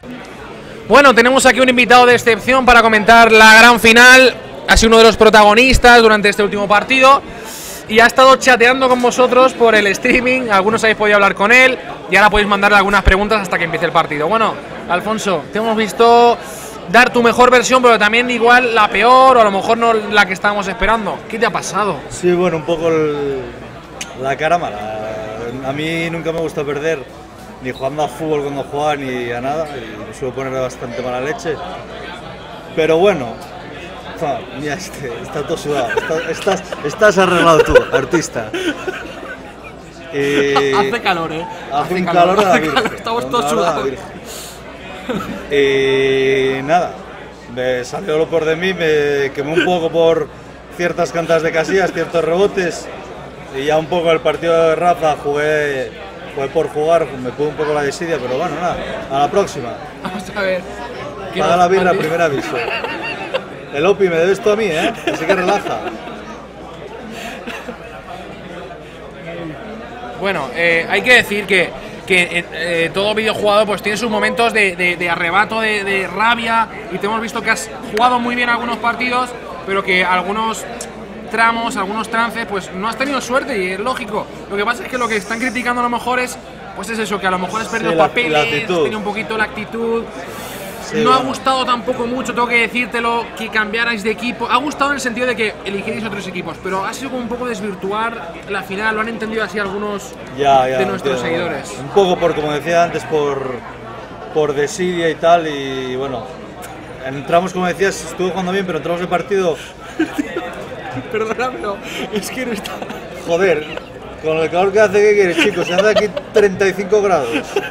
Bueno, tenemos aquí un invitado de excepción para comentar la gran final. Ha sido uno de los protagonistas durante este último partido y ha estado chateando con vosotros por el streaming. Algunos habéis podido hablar con él y ahora podéis mandarle algunas preguntas hasta que empiece el partido. Bueno, Alfonso, te hemos visto dar tu mejor versión, pero también igual la peor o a lo mejor no la que estábamos esperando. ¿Qué te ha pasado? Sí, bueno, un poco la cara mala. A mí nunca me gusta perder, ni jugando a fútbol cuando juega, ni a nada, y me suelo poner bastante mala leche. Pero bueno, mira, está todo sudado. Estás arreglado tú, artista. Hace calor, ¿eh? Hace un calor a la virgen. Estamos todos sudados. Nada, me salió lo por de mí, me quemé un poco por ciertas cantas de Casillas, ciertos rebotes, y ya un poco el partido de Rafa jugué por jugar, me pude un poco la desidia, pero bueno, nada, a la próxima. Vamos a ver. Paga la birra, primer aviso. El Opi, me debes tú a mí, ¿eh? Así que relaja. Bueno, hay que decir que todo videojugador pues tiene sus momentos de arrebato, de rabia, y te hemos visto que has jugado muy bien algunos partidos, pero que algunos tramos, algunos trances, pues no has tenido suerte, y es lógico. Lo que pasa es que lo que están criticando a lo mejor es eso, que a lo mejor has perdido papeles, has tenido un poquito la actitud. Sí, no ha gustado tampoco mucho, tengo que decírtelo, que cambiarais de equipo. Ha gustado en el sentido de que eligierais otros equipos, pero ha sido como un poco desvirtuar la final. Lo han entendido así algunos de nuestros seguidores. Un poco por, como decía antes, por desidia y tal. Y bueno, entramos, como decías, estuvo jugando bien, pero entramos en el partido. Perdona, pero es que no está. Joder, con el calor que hace, ¿qué quieres, chicos? Se hace aquí 35 grados.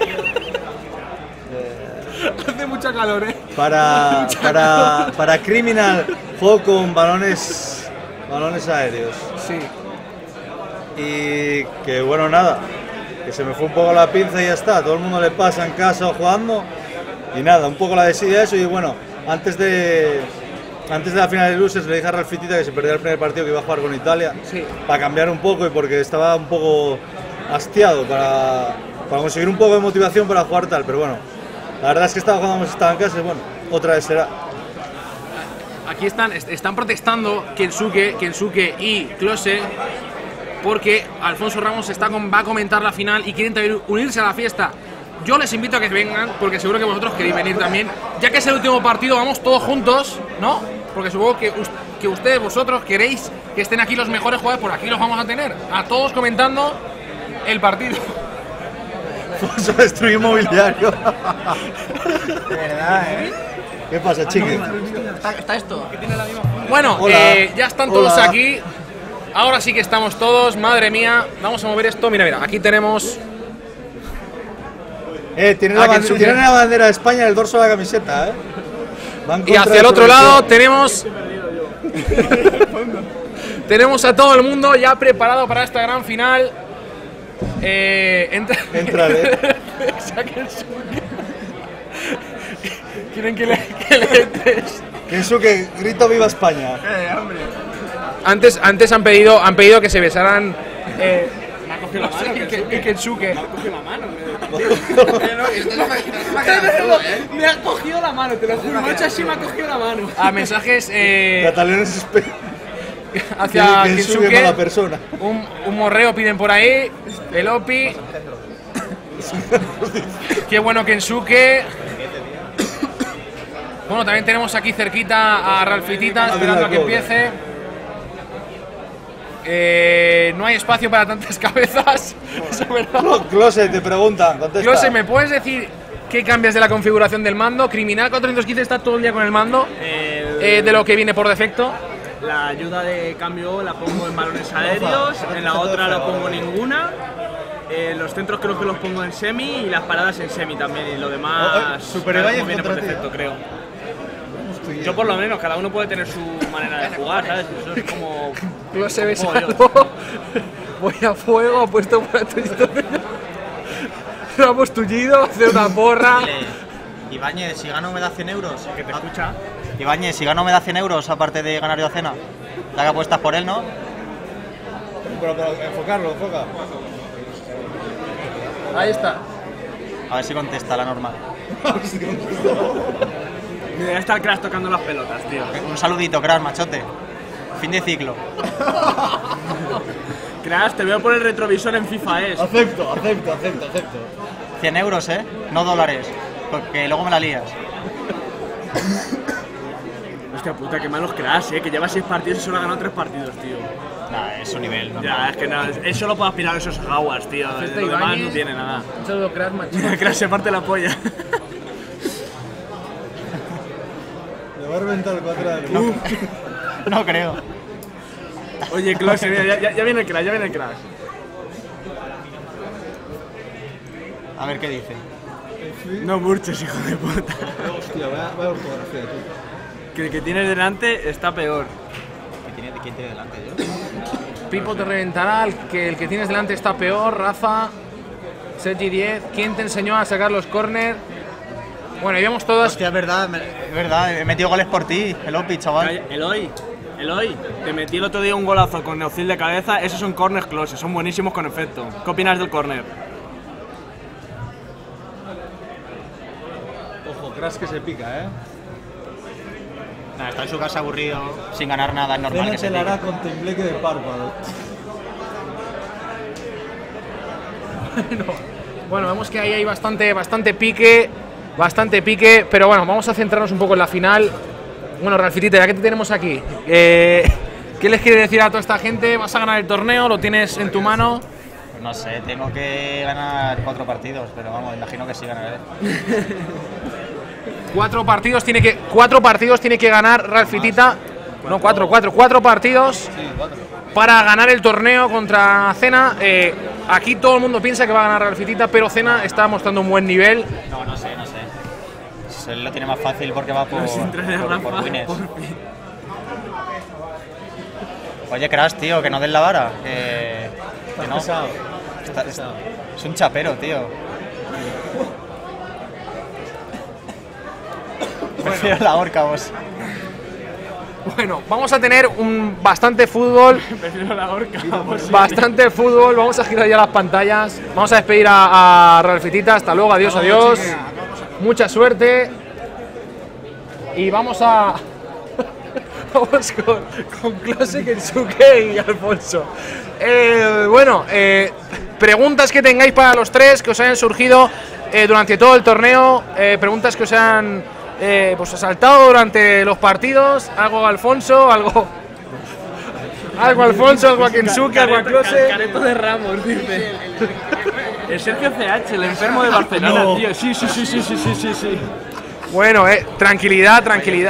Hace mucha calor, ¿eh? Para Criminal, juego con balones aéreos. Sí. Y que bueno, nada, que se me fue un poco la pinza y ya está. Todo el mundo le pasa en casa o jugando. Y nada, un poco la desidia de eso. Y bueno, antes de la final de luces le dije a Ralfitita que se perdía el primer partido que iba a jugar con Italia. Sí. Para cambiar un poco y porque estaba un poco hastiado para conseguir un poco de motivación para jugar tal. Pero bueno, la verdad es que estaba en casa y bueno, otra vez será. Aquí están protestando Kensuke y Klose porque Alfonso Ramos va a comentar la final y quieren también unirse a la fiesta. Yo les invito a que vengan porque seguro que vosotros queréis venir también. Ya que es el último partido, vamos todos juntos, ¿no? Porque supongo que ustedes, vosotros, queréis que estén aquí los mejores jugadores, por aquí los vamos a tener. A todos comentando el partido. Vamos a destruir mobiliario. De verdad, ¿eh? ¿Qué pasa, chiqui? Está esto. Bueno, ya están todos aquí. Ahora sí que estamos todos. Madre mía, vamos a mover esto. Mira, aquí tenemos. Tienen la bandera de España en el dorso de la camiseta, ¿eh? Y hacia el otro lado tenemos. Tenemos a todo el mundo ya preparado para esta gran final. Entrale. Quieren que le entres. Kensuke, grito viva España. Hombre. Antes han pedido que se besaran. Me ha cogido la mano. Y Kensuke. Me ha cogido la mano. Me ha cogido la mano, te lo juro. Me ha hecho así, me ha cogido la mano. A mensajes. Catalanes Hacia Kensuke. Mala persona. Un morreo piden por ahí. El Opi. Qué bueno Kensuke. Bueno, también tenemos aquí cerquita a Ralfitita esperando a que empiece. No hay espacio para tantas cabezas. Eso es verdad. Klose, te preguntan, contesta. Klose, ¿me puedes decir qué cambias de la configuración del mando? Criminal 415 está todo el día con el mando. De lo que viene por defecto. La ayuda de cambio la pongo en balones aéreos, en la otra no pongo ninguna. Los centros creo que los pongo en semi y las paradas en semi también. Y lo demás viene por defecto, creo. Yo por lo menos, cada uno puede tener su manera de jugar, ¿sabes? Eso es como... No se ve salvo. Voy a fuego, apuesto por tu historia. Ramos tullido, hacer una porra. Ibáñez, si gano me da 100 euros. Que te escucha. Ibáñez, si gano me da 100 euros aparte de ganar yo cena. Ya que apuestas por él, ¿no? Pero enfoca. Ahí está. A ver si contesta la normal. Mira, ya está el Crash tocando las pelotas, tío. Un saludito, Crash, machote. Fin de ciclo. Crash, te veo por el retrovisor en FIFA, Acepto. 100 euros, no dólares. Porque luego me la lías. Hostia puta, qué malos Crash, que lleva 6 partidos y solo ha ganado 3 partidos, tío. Nah, es su nivel, ¿no? Ya, es que nada, él solo puede aspirar a esos Jaguars, tío. Lo demás no tiene nada. Un saludo, Crash, macho. Crash se parte la polla. Le va a reventar el 4 de No creo. Oye, Close, mira, ya viene el Crash, A ver qué dice. No murches, hijo de puta. Hostia, vaya fotografía, tú. Que el que tienes delante está peor. ¿Quién tiene delante, yo? Pipo te reventará, el que tienes delante está peor, Rafa, Sergi 10, ¿quién te enseñó a sacar los corners? Bueno, y vemos todas. Hostia, es verdad, he metido goles por ti, el Opi, chaval. Eloy, te metí el otro día un golazo con Neocil de cabeza, esos son corners close, son buenísimos con efecto. ¿Qué opinas del corner? Ojo, Crash que se pica, Nah, está en su casa aburrido, sin ganar nada, es normal que se la hará pique. con tembleque de párpado. Bueno, vemos que ahí hay bastante pique, pero bueno, vamos a centrarnos un poco en la final. Bueno, Ralfitita, ya que te tenemos aquí, ¿qué les quieres decir a toda esta gente? ¿Vas a ganar el torneo? ¿Lo tienes en tu mano? Pues no sé, tengo que ganar 4 partidos, pero vamos, imagino que sí ganaré. 4 partidos tiene que ganar Ralfitita. No, 4 partidos para ganar el torneo contra Cena. Aquí todo el mundo piensa que va a ganar Ralfitita, pero Cena está mostrando un buen nivel. No sé. Él lo tiene más fácil porque va por winners. Oye, Crash, tío, que no den la vara. Que no. Es un chapero, tío. Prefiero la horca, vos. Bueno, vamos a tener bastante fútbol. Prefiero la horca. Bastante fútbol. Vamos a girar ya las pantallas. Vamos a despedir a Ralfitita. Hasta luego, adiós. Mucha suerte. Y vamos con Klose, Kensuke y Alfonso. Preguntas que tengáis para los tres, que os hayan surgido durante todo el torneo. Preguntas que os hayan asaltado durante los partidos. Algo a Alfonso, algo a Kensuke, algo a Klose. Careto de Ramos, dice. El Sergio CH, el enfermo de Barcelona, tío. Sí. Bueno, tranquilidad.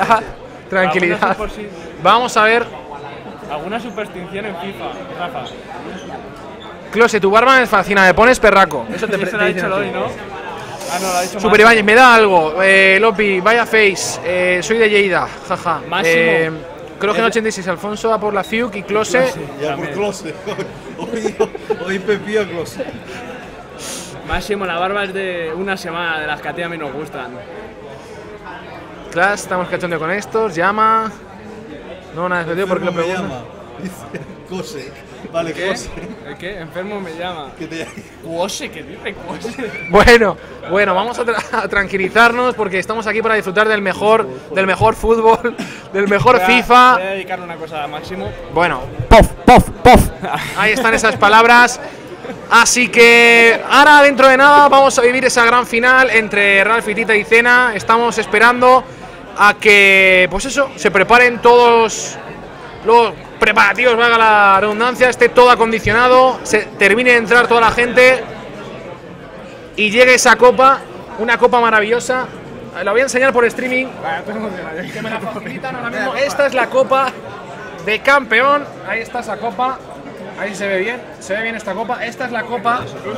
Vamos a ver. ¿Alguna superstición en FIFA, Rafa? Klose, tu barba me fascina, me pones perraco. Eso te lo ha dicho hoy, ¿no? Ah, no, lo ha dicho Super Ibáñez, me da algo. Lopi, vaya face. Soy de Lleida, jaja. Máximo. Creo que en 86 Alfonso va por la Fiuk y Klose. Ya por Klose. Hoy Pepío Klose. Máximo, la barba es de una semana, de las que a ti a mí nos gustan. Clash, estamos cachondeando con estos. Llama. No, nada, despedido porque lo pregunto. Dice Kose. Vale, ¿Qué? Kose. ¿Qué? Enfermo me llama. ¿Qué te Cuose, ¿qué dice Cuose? Bueno, vamos a tranquilizarnos porque estamos aquí para disfrutar del mejor fútbol, del mejor FIFA. Voy a dedicarle una cosa a Máximo. Bueno, pof. Ahí están esas palabras. Así que ahora dentro de nada vamos a vivir esa gran final entre Ralfitita y Cena. Estamos esperando a que, se preparen todos los preparativos, valga la redundancia, esté todo acondicionado, se termine de entrar toda la gente y llegue esa copa, una copa maravillosa. La voy a enseñar por streaming, que me la facilitan ahora mismo. Esta es la copa de campeón, ahí está esa copa. Ahí se ve bien esta copa. Esta es la copa.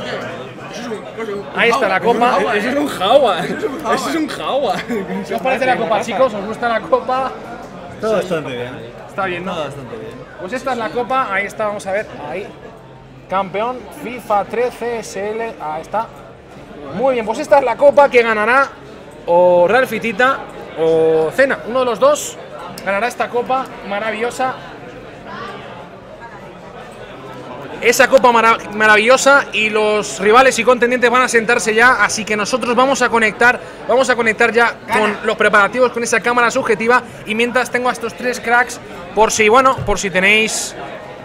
Ahí está la copa. Eso es un jaguar. Eso es un jaguar. ¿Qué os parece la copa, chicos? ¿Os gusta la copa? Todo bastante bien. Está bien, ¿no? Todo bastante bien. Pues esta es la copa. Ahí está, vamos a ver. Ahí. Campeón FIFA 13 SL. Ahí está. Muy bien, pues esta es la copa que ganará o Ralfitita o Cena. Uno de los dos ganará esta copa maravillosa. esa copa maravillosa y los rivales y contendientes van a sentarse ya, así que nosotros vamos a conectar ya con los preparativos con esa cámara subjetiva, y mientras tengo a estos tres cracks por si tenéis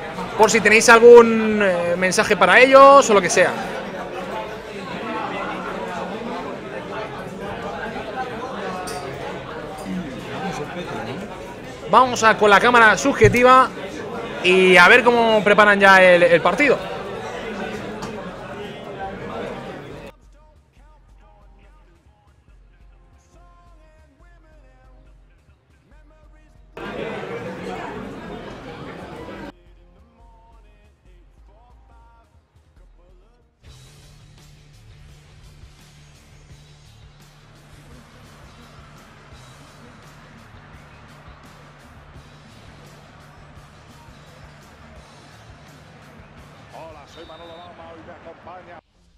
algún mensaje para ellos o lo que sea. Vamos con la cámara subjetiva y a ver cómo preparan ya el partido. Hola, soy Manolo Lama, hoy me acompaña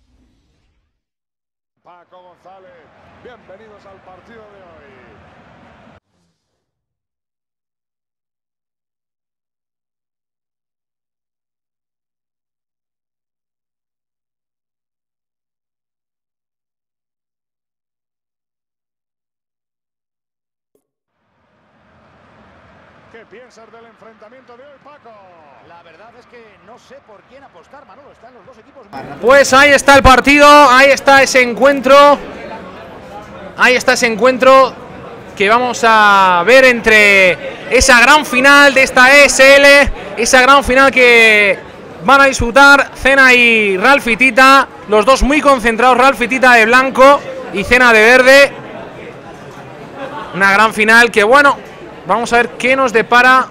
Paco González. Bienvenidos al partido de hoy. ¿Qué piensas del enfrentamiento de hoy, Paco? La verdad es que no sé por quién apostar, Manolo. Están los dos equipos. Pues ahí está el partido, ahí está ese encuentro. Ahí está ese encuentro que vamos a ver entre esa gran final de esta ESL, esa gran final que van a disputar Cena y Ralph Tita, los dos muy concentrados, Ralph Tita de blanco y Cena de verde. Una gran final que, bueno, vamos a ver qué nos depara.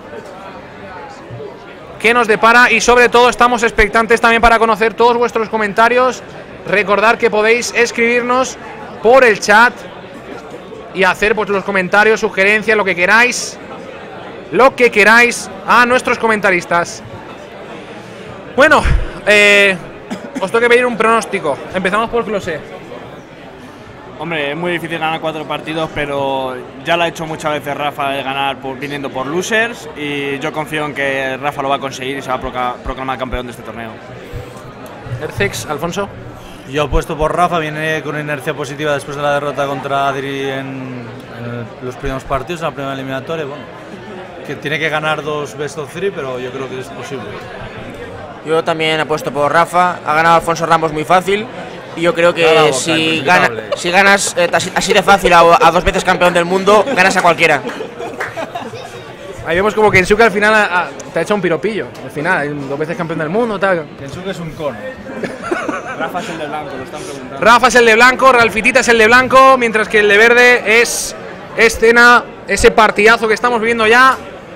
Y sobre todo estamos expectantes también para conocer todos vuestros comentarios. Recordad que podéis escribirnos por el chat y hacer pues los comentarios, sugerencias, lo que queráis a nuestros comentaristas. Bueno, os tengo que pedir un pronóstico. Empezamos por Closé. Hombre, es muy difícil ganar 4 partidos, pero ya lo ha hecho muchas veces Rafa de ganar viniendo por losers, y yo confío en que Rafa lo va a conseguir y se va a proclamar campeón de este torneo. Ercex, Alfonso. Yo apuesto por Rafa, viene con inercia positiva después de la derrota contra Adri en los primeros partidos, en la primera eliminatoria. Bueno, que tiene que ganar 2 best of 3, pero yo creo que es posible. Yo también apuesto por Rafa, ha ganado Alfonso Ramos muy fácil. Y yo creo que si ganas así de fácil a 2 veces campeón del mundo, ganas a cualquiera. Ahí vemos como Kensuke al final te ha hecho un piropillo. Al final, 2 veces campeón del mundo, tal. Kensuke es un cono. Rafa es el de blanco, lo están preguntando. Rafa es el de blanco, Ralfitita es el de blanco, mientras que el de verde es Cena, ese partidazo que estamos viendo ya.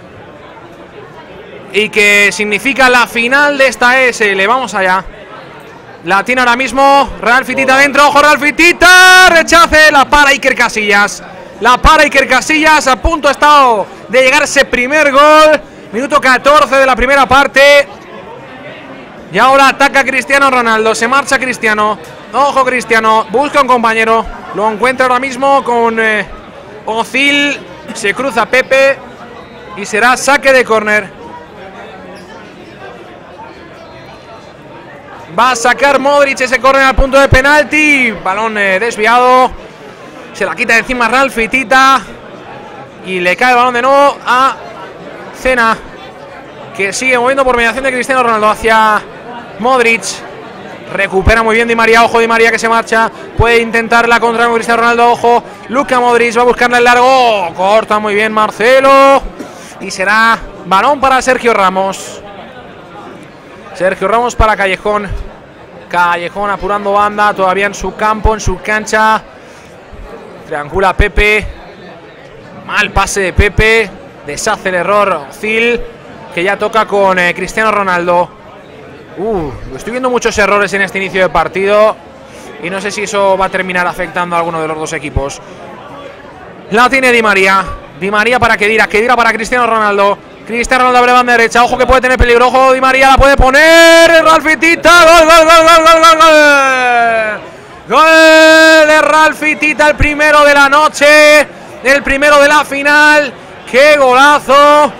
Y que significa la final de esta ESL. Vamos allá. La tiene ahora mismo Ralfitita dentro. ¡Ojo, Ralfitita! Rechace. La para Iker Casillas. A punto ha estado de llegar ese primer gol. Minuto 14 de la primera parte. Y ahora ataca Cristiano Ronaldo. Se marcha Cristiano. Ojo, Cristiano. Busca un compañero. Lo encuentra ahora mismo con Ozil. Se cruza Pepe. Y será saque de córner. Va a sacar Modric ese córner al punto de penalti. Balón desviado. Se la quita de encima Ralfitita. Y le cae el balón de nuevo a Cena, que sigue moviendo por mediación de Cristiano Ronaldo hacia Modric. Recupera muy bien Di María. Ojo, Di María que se marcha. Puede intentar la contra con Cristiano Ronaldo. Ojo, Luka Modric va a buscarle el largo. Corta muy bien Marcelo. Y será balón para Sergio Ramos. Sergio Ramos para Callejón. Callejón apurando banda, todavía en su campo, en su cancha. Triangula Pepe. Mal pase de Pepe. Deshace el error Ozil, que ya toca con Cristiano Ronaldo. Estoy viendo muchos errores en este inicio de partido y no sé si eso va a terminar afectando a alguno de los dos equipos. La tiene Di María. Di María para Khedira para Cristiano Ronaldo. Cristiano Ronaldo abre banda derecha, ojo que puede tener peligro, ojo, Di María la puede poner, Ralfitita, gol de Ralfitita, el primero de la noche, el primero de la final, qué golazo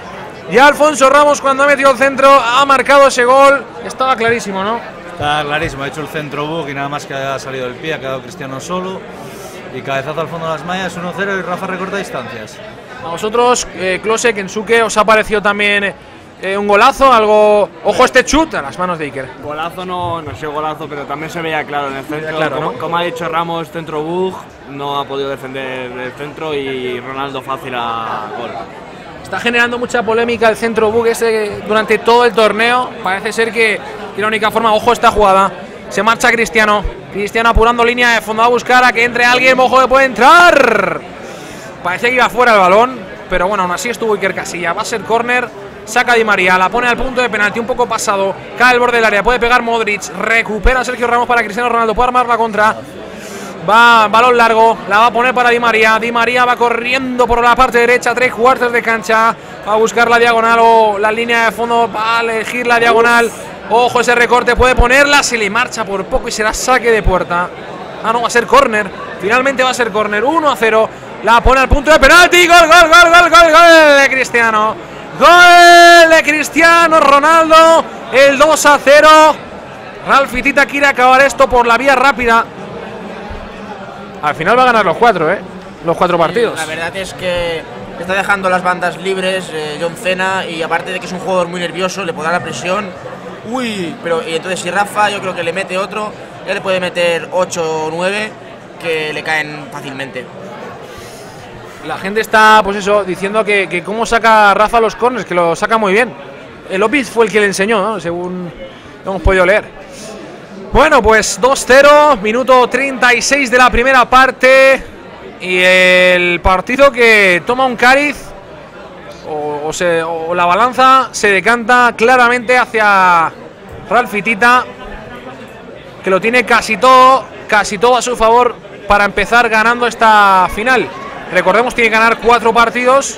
Y Alfonso Ramos, cuando ha metido el centro, ha marcado ese gol. Estaba clarísimo, ¿no? Está clarísimo, ha hecho el centro bug y nada más que ha salido del pie, ha quedado Cristiano solo. Y cabezazo al fondo de las mallas, 1-0 y Rafa recorta distancias. A vosotros, Klose, Kensuke, ¿os ha parecido también un golazo? Algo. Ojo, este chut a las manos de Iker. Golazo no ha sido golazo, pero también se veía claro en el centro. Claro, ¿no? Como ha dicho Ramos, centro bug, no ha podido defender el centro y Ronaldo fácil a gol. Está generando mucha polémica el centro bug ese durante todo el torneo. Parece ser que la única forma. Ojo esta jugada. Se marcha Cristiano. Cristiano apurando línea de fondo a buscar a que entre alguien. Ojo que puede entrar. Parecía que iba fuera el balón, pero bueno, aún así estuvo Iker Casillas. Va a ser córner. Saca Di María, la pone al punto de penalti, un poco pasado. Cae al borde del área, puede pegar Modric. Recupera Sergio Ramos para Cristiano Ronaldo. Puede armar la contra. Va, balón largo, la va a poner para Di María. Di María va corriendo por la parte derecha, 3/4 de cancha. Va a buscar la diagonal o la línea de fondo. Va a elegir la diagonal. Ojo ese recorte, puede ponerla. Se le marcha por poco y será saque de puerta. Ah, no, va a ser córner. Finalmente va a ser córner. 1-0. La pone al punto de penalti. Gol, gol, gol, gol, gol, gol de Cristiano. Gol de Cristiano Ronaldo. El 2-0. Ralfi Tita quiere acabar esto por la vía rápida. Al final va a ganar los 4, los 4 partidos. La verdad es que está dejando las bandas libres John Cena, y aparte de que es un jugador muy nervioso, le podrá la presión. Uy, pero y entonces si Rafa, yo creo que le mete otro, él le puede meter 8 o 9 que le caen fácilmente. La gente está, pues eso, diciendo que cómo saca Rafa los corners, que lo saca muy bien. El Opis fue el que le enseñó, ¿no? Según hemos podido leer. Bueno, pues 2-0, minuto 36 de la primera parte. Y el partido que toma un cariz, o la balanza se decanta claramente hacia Ralfi Tita, que lo tiene casi todo a su favor para empezar ganando esta final. Recordemos, tiene que ganar 4 partidos.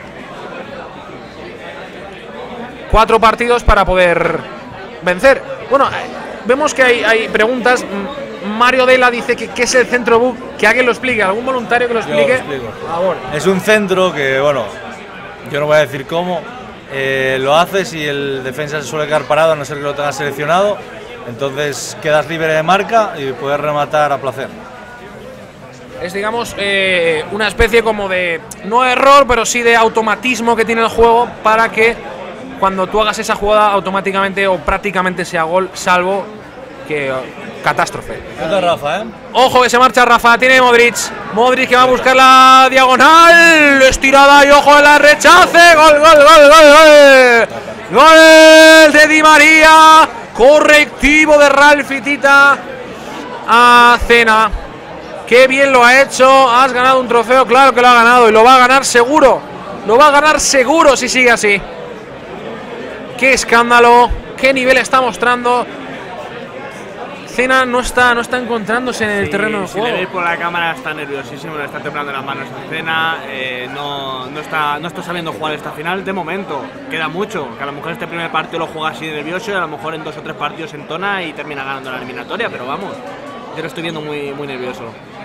4 partidos para poder vencer. Bueno, vemos que hay preguntas. Mario Dela dice que ¿qué es el centro bug? Que alguien lo explique, algún voluntario que lo explique. Yo lo explico. Es un centro que, bueno, yo no voy a decir cómo. Lo haces y el defensa se suele quedar parado a no ser que lo tengas seleccionado. Entonces quedas libre de marca y puedes rematar a placer. Es, digamos, una especie como de, no error, pero sí de automatismo que tiene el juego para que cuando tú hagas esa jugada automáticamente o prácticamente sea gol, salvo que catástrofe. Rafa, Ojo que se marcha Rafa, tiene Modric. Modric que va a buscar la diagonal, estirada y ojo de la rechace. Gol, gol, gol, gol, gol. Gol de Di María. Correctivo de Ralfi Tita a Cena. Qué bien lo ha hecho. Has ganado un trofeo, claro que lo ha ganado y lo va a ganar seguro. Lo va a ganar seguro si sigue así. Qué escándalo, qué nivel está mostrando. Cena no está encontrándose en el terreno del juego. Si le veis por la cámara está nerviosísimo, le está temblando las manos a Cena. No está sabiendo jugar esta final de momento. Queda mucho, que a lo mejor este primer partido lo juega así nervioso y a lo mejor en 2 o 3 partidos entona y termina ganando la eliminatoria, pero vamos, yo lo estoy viendo muy, muy nervioso.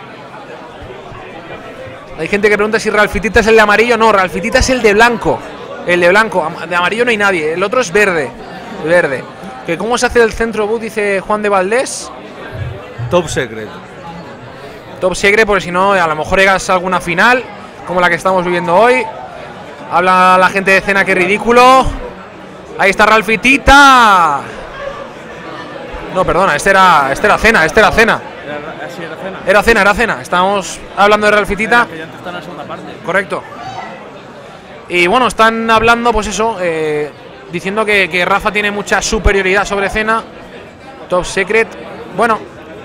Hay gente que pregunta si Ralfi Tita es el de amarillo. No, Ralfi Tita es el de blanco. El de blanco, de amarillo no hay nadie. El otro es verde. Verde. ¿Que cómo se hace el centro bus? Dice Juan de Valdés. Top secret. Top secret, porque si no, a lo mejor llegas a alguna final, como la que estamos viviendo hoy. Habla la gente de Cena, que ridículo. Ahí está Ralfi Tita. No, perdona, este era Cena. Era Cena. Estábamos hablando de Ralfi Tita. Que ya está en la segunda parte. Correcto. Y bueno, están hablando, pues eso, diciendo que Rafa tiene mucha superioridad sobre Cena. Top secret. Bueno.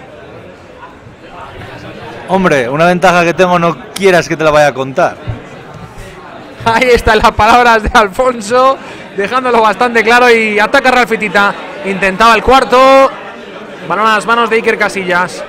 Hombre, una ventaja que tengo no quieras que te la vaya a contar. Ahí están las palabras de Alfonso, dejándolo bastante claro, y ataca Ralfi Tita. Intentaba el cuarto. Balón a las manos de Iker Casillas.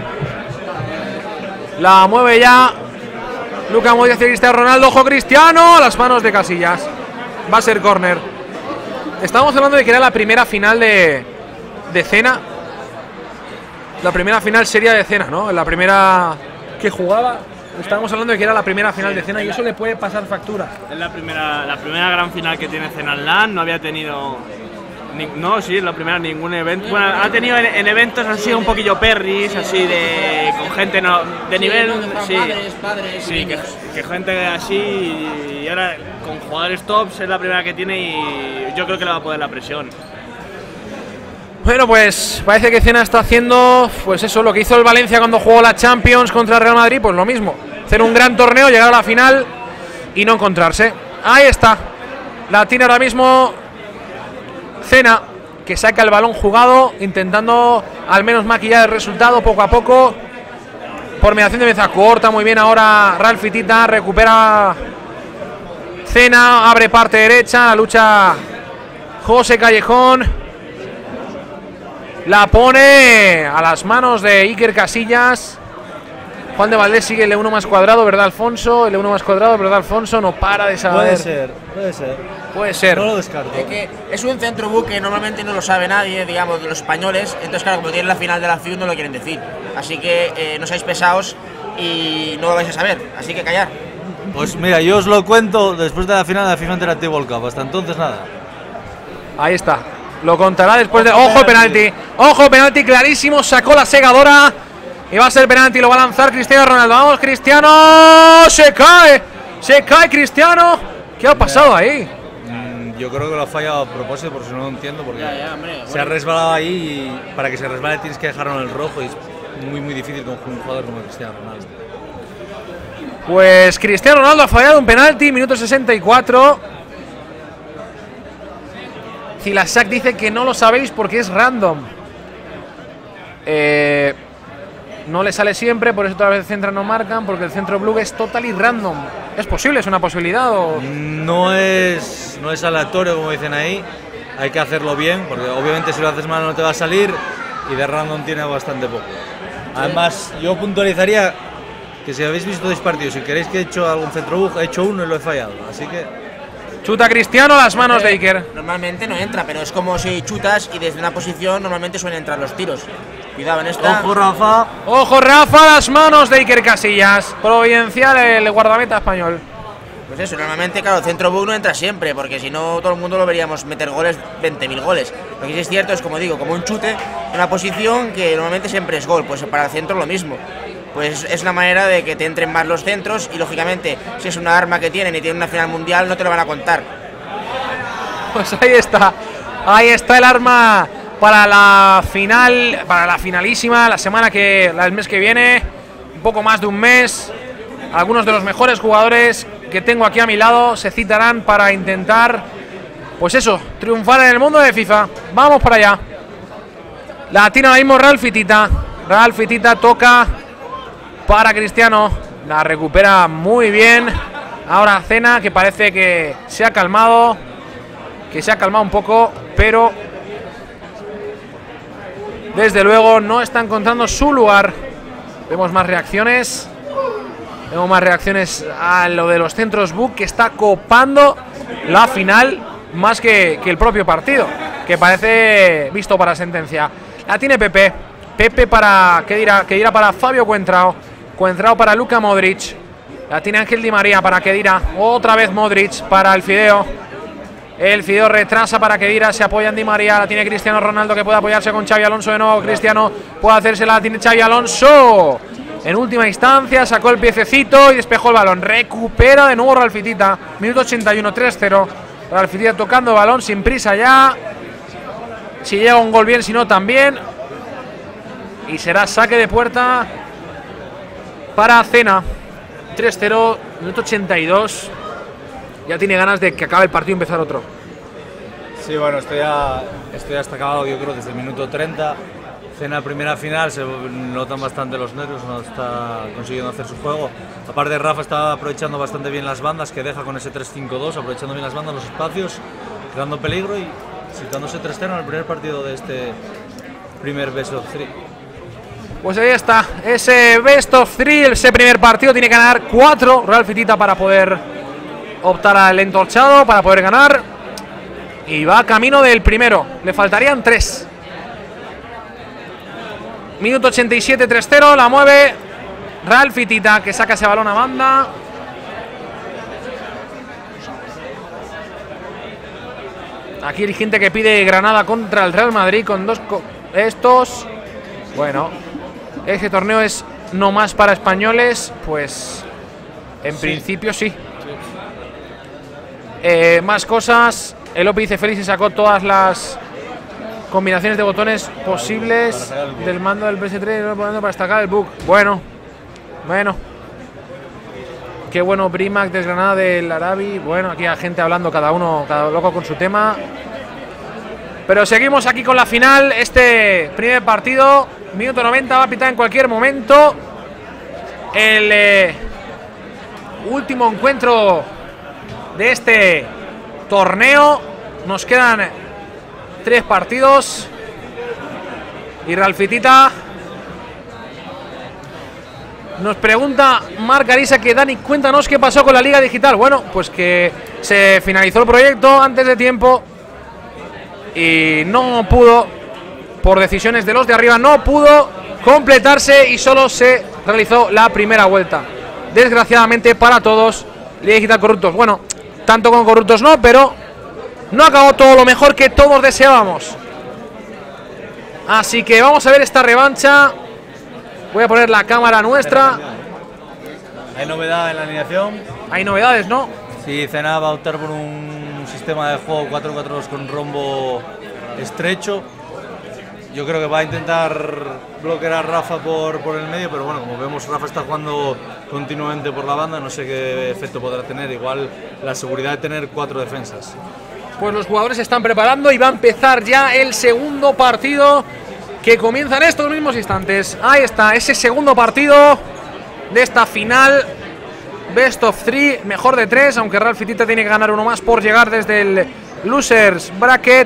La mueve ya Luka Modric hacia Cristiano Ronaldo. Ojo Cristiano, a las manos de Casillas. Va a ser córner. Estábamos hablando de que era la primera final de Cena. La primera final seria de Cena, ¿no? La primera que jugaba. estábamos hablando de que era la primera final de Cena y eso le puede pasar factura. Es la primera gran final que tiene Cena LAN, no había tenido. Es la primera ningún evento. Bueno, ha tenido en eventos así un poquillo perris, así con gente de nivel. Sí, que gente así. Y ahora con jugadores tops es la primera que tiene y yo creo que le va a poner la presión. Bueno, pues parece que Cena está haciendo, pues eso, lo que hizo el Valencia cuando jugó la Champions contra el Real Madrid, pues lo mismo. Hacer un gran torneo, llegar a la final y no encontrarse. Ahí está. La tiene ahora mismo Cena, que saca el balón jugado, intentando al menos maquillar el resultado poco a poco. Por mediación de mesa corta, muy bien ahora Ralf Tita, recupera Cena, abre parte derecha, la lucha José Callejón. La pone a las manos de Iker Casillas. Juan de Valdés sigue el E1 más cuadrado, ¿verdad, Alfonso? El E1 más cuadrado, ¿verdad, Alfonso? No para de saber. Puede ser. No lo descarto. Es que es un centro book que normalmente no lo sabe nadie, digamos, de los españoles. Entonces, claro, como tienen la final de la FIU no lo quieren decir. Así que no seáis pesados y no lo vais a saber. Así que callar. Pues mira, yo os lo cuento después de la final de la FIFA Interactive World Cup. Hasta entonces nada. Ahí está. Lo contará después de... ¡Ojo, penalti! ¡Ojo, penalti clarísimo! Sacó la segadora. Y va a ser penalti, lo va a lanzar Cristiano Ronaldo. ¡Vamos, Cristiano! ¡Se cae! ¡Se cae Cristiano! ¿Qué ha pasado ahí? Yo creo que lo ha fallado a propósito, por si no lo entiendo, porque se ha resbalado ahí y para que se resbale tienes que dejarlo en el rojo y es muy difícil con un jugador como Cristiano Ronaldo. Pues Cristiano Ronaldo ha fallado un penalti, minuto 64. Zilasak dice que no lo sabéis porque es random. No le sale siempre, por eso otra vez el centro no marcan, porque el centro blue es totally random. ¿Es posible? ¿Es una posibilidad? O? No es aleatorio, como dicen ahí. Hay que hacerlo bien, porque obviamente si lo haces mal no te va a salir y de random tiene bastante poco. Además, yo puntualizaría que si habéis visto 2 partidos y queréis que he hecho algún centro bug, he hecho uno y lo he fallado. Así que... Chuta Cristiano a las manos de Iker. Normalmente no entra, pero es como si chutas y desde una posición normalmente suelen entrar los tiros. Cuidado en esta. Ojo, Rafa. Ojo, Rafa a las manos de Iker Casillas. Providencial el guardameta español. Pues eso, normalmente, claro, el centro bug no entra siempre, porque si no todo el mundo lo veríamos meter goles, 20.000 goles. Lo que sí es cierto es, como digo, como un chute, una posición que normalmente siempre es gol, pues para el centro lo mismo. Pues es una manera de que te entren más los centros y lógicamente si es una arma que tienen y tienen una final mundial no te lo van a contar. Pues ahí está el arma para la final, para la finalísima, el mes que viene, un poco más de un mes. Algunos de los mejores jugadores que tengo aquí a mi lado se citarán para intentar, pues eso, triunfar en el mundo de FIFA. Vamos para allá. La tiene ahora mismo Ralf Tita. Ralf Tita toca para Cristiano, la recupera muy bien. Ahora Cena, que parece que se ha calmado un poco, pero desde luego no está encontrando su lugar. Vemos más reacciones a lo de los centros book, que está copando la final más que el propio partido, que parece visto para sentencia. La tiene Pepe para que dirá para Fabio Cuentrao para Luka Modric. La tiene Ángel Di María para Kedira. Otra vez Modric para el Fideo. El Fideo retrasa para Kedira. Se apoya en Di María. La tiene Cristiano Ronaldo, que puede apoyarse con Xavi Alonso de nuevo. Cristiano puede hacérsela. La tiene Xavi Alonso. En última instancia sacó el piececito y despejó el balón. Recupera de nuevo Ralf Tita. Minuto 81, 3-0. Ralf Tita tocando el balón sin prisa ya. Si llega un gol bien, si no también. Y será saque de puerta para Cena. 3-0, minuto 82. Ya tiene ganas de que acabe el partido y empezar otro. Sí, bueno, estoy hasta acabado, yo creo, desde el minuto 30. Cena primera final, se notan bastante los nervios, no está consiguiendo hacer su juego. Aparte, Rafa está aprovechando bastante bien las bandas que deja con ese 3-5-2, aprovechando bien las bandas, los espacios, creando peligro y situándose 3-0 en el primer partido de este primer Best of 3. Pues ahí está, ese Best of 3, ese primer partido tiene que ganar 4 Ralf Tita para poder optar al entorchado, para poder ganar. Y va camino del primero, le faltarían 3. Minuto 87, 3-0, la mueve Ralfi Tita, que saca ese balón a banda. Aquí hay gente que pide Granada contra el Real Madrid con estos. Bueno, este torneo es no más para españoles, pues en principio sí. Más cosas. El Opi dice: Félix se sacó todas las combinaciones de botones posibles del mando del PS3 para destacar el bug. Bueno. Qué bueno Brimac desgranada del Arabi. Bueno, aquí hay gente hablando, cada loco con su tema. Pero seguimos aquí con la final. Este primer partido, minuto 90, va a pitar en cualquier momento. El último encuentro de este torneo. Nos quedan 3 partidos. Y Ralfi Tita. Nos pregunta Marc Arisa que Dani, cuéntanos qué pasó con la Liga Digital. Bueno, pues que se finalizó el proyecto antes de tiempo y no pudo, por decisiones de los de arriba, no pudo completarse y solo se realizó la primera vuelta. Desgraciadamente para todos, Liga Digital Corruptos. Bueno, tanto con Corruptos no, pero no acabó todo lo mejor que todos deseábamos. Así que vamos a ver esta revancha. Voy a poner la cámara nuestra. ¿Hay novedad en la alineación? Hay novedades, ¿no? Sí, Cena va a optar por un sistema de juego 4-4-2 con rombo estrecho. Yo creo que va a intentar bloquear a Rafa por el medio, pero bueno, como vemos, Rafa está jugando continuamente por la banda, no sé qué efecto podrá tener. Igual la seguridad de tener 4 defensas. Pues los jugadores se están preparando y va a empezar ya el segundo partido, que comienza en estos mismos instantes. Ahí está, ese segundo partido de esta final. Best of 3, mejor de 3, aunque Ralfi Tita tiene que ganar uno más por llegar desde el Losers Bracket.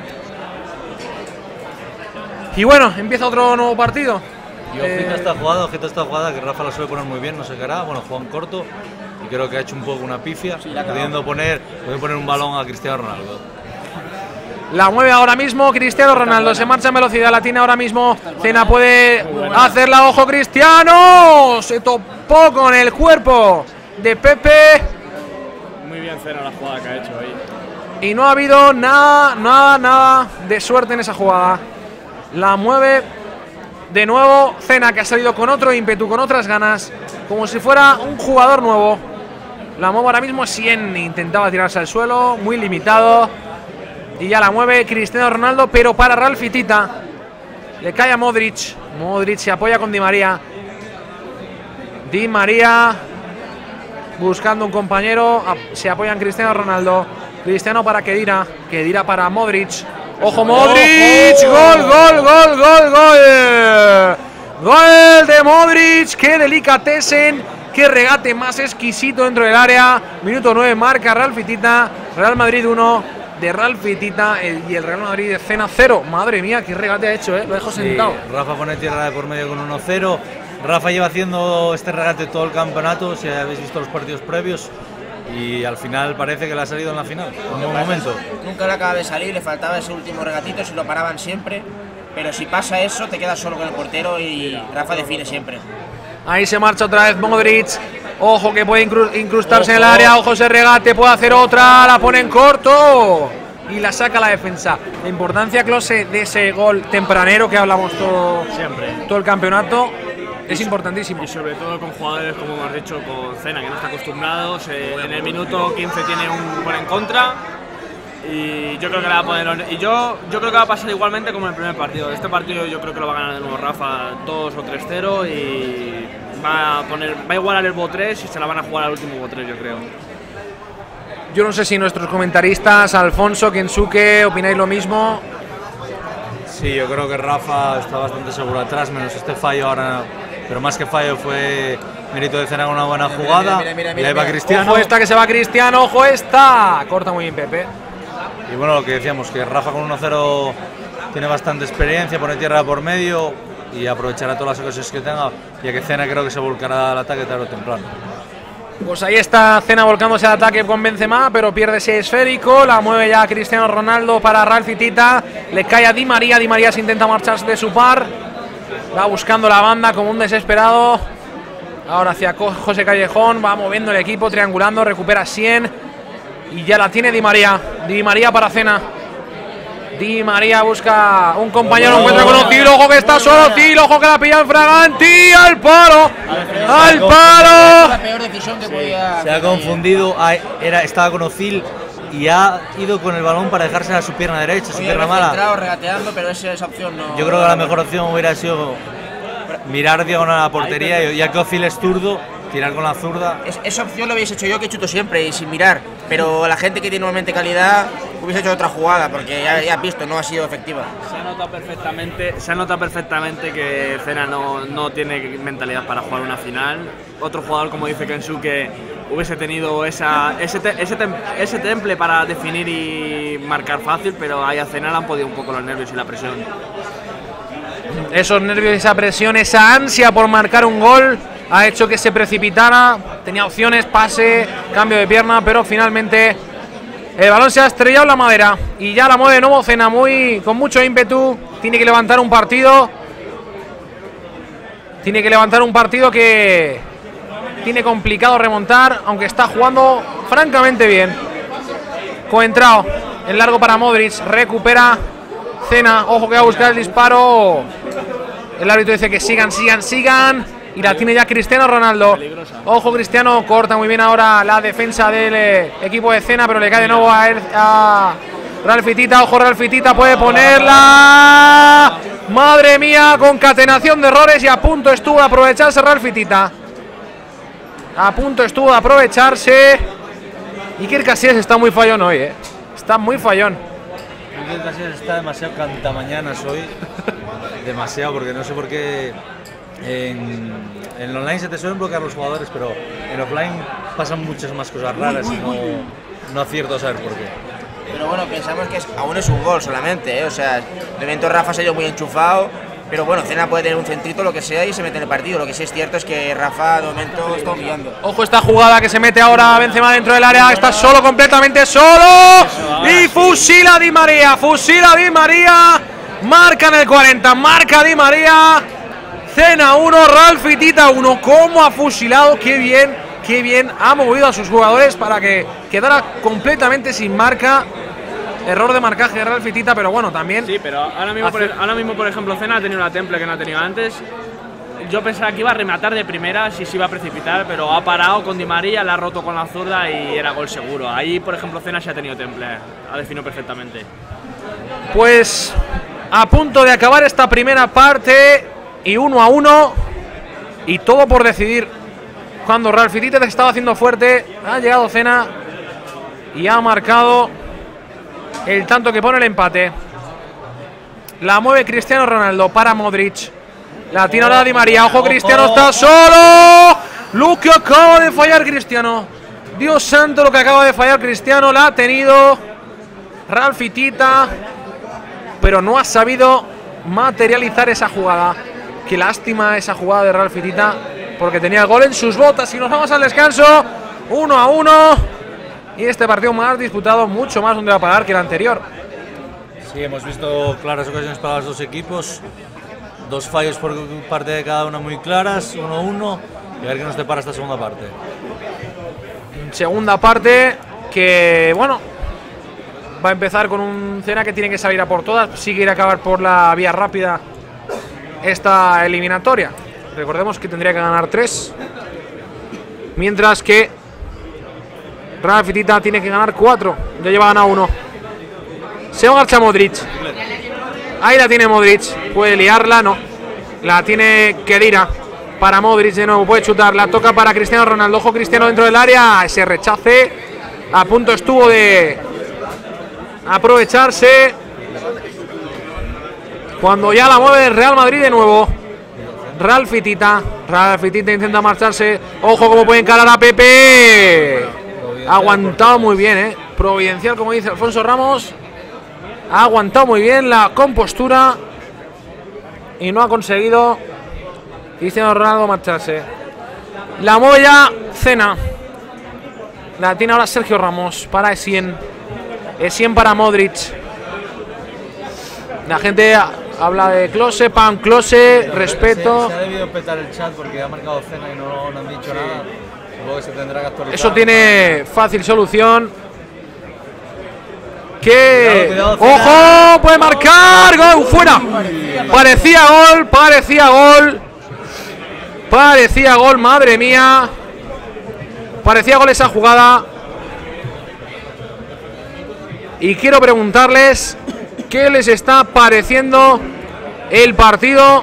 Y bueno, empieza otro nuevo partido. Y ojito esta jugada, que Rafa la suele poner muy bien, no sé qué hará. Bueno, juega en corto y creo que ha hecho un poco una pifia, pudiendo poner un balón a Cristiano Ronaldo. La mueve ahora mismo Cristiano Ronaldo, se marcha en velocidad, la tiene ahora mismo. Cena puede hacerla, ojo Cristiano, se topó con el cuerpo de Pepe. Muy bien Cena la jugada que ha hecho ahí. Y no ha habido nada de suerte en esa jugada. La mueve de nuevo Cena, que ha salido con otro ímpetu, con otras ganas, como si fuera un jugador nuevo. La mueve ahora mismo Sien, intentaba tirarse al suelo, muy limitado. Y ya la mueve Cristiano Ronaldo, pero para Ralfi Tita. Le cae a Modric. Modric se apoya con Di María. Di María buscando un compañero. Se apoya en Cristiano Ronaldo. Cristiano para Kedira. Kedira para Modric. ¡Ojo Modric! ¡Gol! ¡Gol de Modric! ¡Qué delicatessen! ¡Qué regate más exquisito dentro del área! Minuto 9, marca Ralfi Tita. Real Madrid 1. De Ralfi Tita y el Real Madrid de Cena 0. Madre mía, qué regate ha hecho, lo dejo sentado. Rafa pone tierra de por medio con 1-0. Rafa lleva haciendo este regate todo el campeonato, si habéis visto los partidos previos, y al final parece que le ha salido en la final, en un momento. Nunca le acaba de salir, le faltaba ese último regatito, si lo paraban siempre, pero si pasa eso te quedas solo con el portero y Rafa define siempre. Ahí se marcha otra vez Modric. Ojo que puede incrustarse en el área. Ojo ese regate, puede hacer otra. La pone en corto y la saca la defensa. La importancia, Close, de ese gol tempranero que hablamos todo el campeonato es importantísimo. Y sobre todo con jugadores, como hemos dicho, con Cena, que no está acostumbrados. En el minuto 15 tiene un gol en contra. Y yo creo que le va a poner. Y yo creo que va a pasar igualmente como en el primer partido. Este partido yo creo que lo va a ganar de nuevo Rafa 2 o 3-0 y va a igualar el Bo 3 y se la van a jugar al último Bo 3, yo creo. Yo no sé si nuestros comentaristas, Alfonso, Kensuke, opináis lo mismo. Sí, yo creo que Rafa está bastante seguro atrás, menos este fallo ahora. Pero más que fallo fue mérito de Cena con una buena jugada. Y ahí va Cristiano. Ojo esta que se va Cristiano, ojo esta. Corta muy bien Pepe. Y bueno, lo que decíamos, que Rafa con 1-0 tiene bastante experiencia, pone tierra por medio y aprovechará todas las ocasiones que tenga, ya que Cena creo que se volcará al ataque tarde o temprano. Pues ahí está Cena volcándose al ataque con Benzema, pero pierde ese esférico, la mueve ya Cristiano Ronaldo para Ralfi Tita, le cae a Di María se intenta marcharse de su par, va buscando la banda como un desesperado. Ahora hacia José Callejón, va moviendo el equipo, triangulando, recupera Sien. Y ya la tiene Di María. Di María para Cena. Di María busca un compañero, encuentra con Ocil, ojo que está solo Ocil, ojo que la pilla en Fraganti, al palo, al palo. La peor decisión que podía. Se ha confundido, estaba con Ocil y ha ido con el balón para dejarse a su pierna derecha, su pierna mala. Regateando, pero esa opción no. Yo creo que la mejor opción hubiera sido mirar diagonal a la portería, ya que Ocil es zurdo, tirar con la zurda. Esa opción lo hubiese hecho yo, que chuto siempre y sin mirar, pero la gente que tiene normalmente calidad hubiese hecho otra jugada, porque ya has visto, no ha sido efectiva. Se nota perfectamente que Cena no tiene mentalidad para jugar una final. Otro jugador, como dice Kensu, que hubiese tenido ese temple para definir y marcar fácil, pero ahí a Cena le han podido un poco los nervios y la presión. Esos nervios, esa presión, esa ansia por marcar un gol ha hecho que se precipitara. Tenía opciones, pase, cambio de pierna, pero finalmente el balón se ha estrellado en la madera y ya la mueve de nuevo Cena con mucho ímpetu. Tiene que levantar un partido. Tiene que levantar un partido que tiene complicado remontar, aunque está jugando francamente bien. Coentrao, en largo para Modric, recupera Cena, ojo que va a buscar el disparo. El árbitro dice que sigan. Y la tiene ya Cristiano Ronaldo. Ojo, Cristiano corta muy bien ahora la defensa del equipo de Cena, pero le cae de nuevo a Ralfi Tita. Ojo, Ralfi Tita puede ponerla. Madre mía, concatenación de errores y a punto estuvo de aprovecharse Ralfi Tita. A punto estuvo de aprovecharse. Iker Casillas está muy fallón hoy, Está muy fallón. Iker Casillas está demasiado cantamañanas hoy. Demasiado, porque no sé por qué. En online se te suelen bloquear los jugadores, pero en offline pasan muchas más cosas raras y no acierto a saber por qué. Pero bueno, pensamos que aún es un gol solamente, O sea, de momento Rafa se ha ido muy enchufado, pero bueno, Cena puede tener un centrito, lo que sea, y se mete en el partido. Lo que sí es cierto es que Rafa de momento está humillando. Ojo esta jugada que se mete ahora Benzema dentro del área, está solo, completamente solo, y fusila Di María, marca en el 40, marca Di María. Cena 1, Ralfi Tita 1. ¿Cómo ha fusilado? Qué bien ha movido a sus jugadores para que quedara completamente sin marca. Error de marcaje de Ralfi Tita, pero bueno, también. Sí, pero ahora mismo, por ejemplo, Cena ha tenido una temple que no ha tenido antes. Yo pensaba que iba a rematar de primera, si se iba a precipitar, pero ha parado con Di María, la ha roto con la zurda y era gol seguro. Ahí, por ejemplo, Cena sí ha tenido temple, ha definido perfectamente. Pues a punto de acabar esta primera parte. Y 1-1, y todo por decidir. Cuando Ralfi Tita estaba haciendo fuerte, ha llegado Cena y ha marcado el tanto que pone el empate. La mueve Cristiano Ronaldo para Modric. La tiene ahora Di María. Ojo, Cristiano está solo. Lo que acaba de fallar Cristiano. Dios santo, lo que acaba de fallar Cristiano. La ha tenido Ralfi Tita, pero no ha sabido materializar esa jugada. Qué lástima esa jugada de Ralfi Tita, porque tenía el gol en sus botas. Y nos vamos al descanso, 1-1. Y este partido más disputado, mucho más donde va a pagar que el anterior. Sí, hemos visto claras ocasiones para los dos equipos. Dos fallos por parte de cada uno muy claras, 1-1. Y a ver qué nos depara esta segunda parte. Segunda parte que, bueno, va a empezar con un Cena que tiene que salir a por todas. Sí quiere acabar por la vía rápida esta eliminatoria. Recordemos que tendría que ganar 3, mientras que Ralfi Tita tiene que ganar 4. Ya lleva ganado 1. Se marcha Modric. Ahí la tiene Modric. Puede liarla, no. La tiene Khedira para Modric de nuevo. Puede chutar. La toca para Cristiano Ronaldo. Ojo, Cristiano dentro del área. Ese rechace. A punto estuvo de aprovecharse. Cuando ya la mueve el Real Madrid de nuevo. Ralfi Tita intenta marcharse. Ojo cómo puede encarar a Pepe. Ha aguantado muy bien, Providencial, como dice Alfonso Ramos. Ha aguantado muy bien la compostura y no ha conseguido Cristiano Ronaldo marcharse. La mueve ya Cena. La tiene ahora Sergio Ramos para Essien. Essien para Modric. La gente Habla de Klose, Pam Klose, respeto. Se ha debido petar el chat porque ha marcado Cena y no han dicho nada. Supongo que se tendrá que actualizar. Eso tiene fácil solución. Que... Cuidado, ¡Ojo! ¡Puede marcar! ¡Gol! ¡Fuera! Parecía gol, parecía gol. Parecía gol, madre mía. Parecía gol esa jugada. Y quiero preguntarles qué les está pareciendo el partido.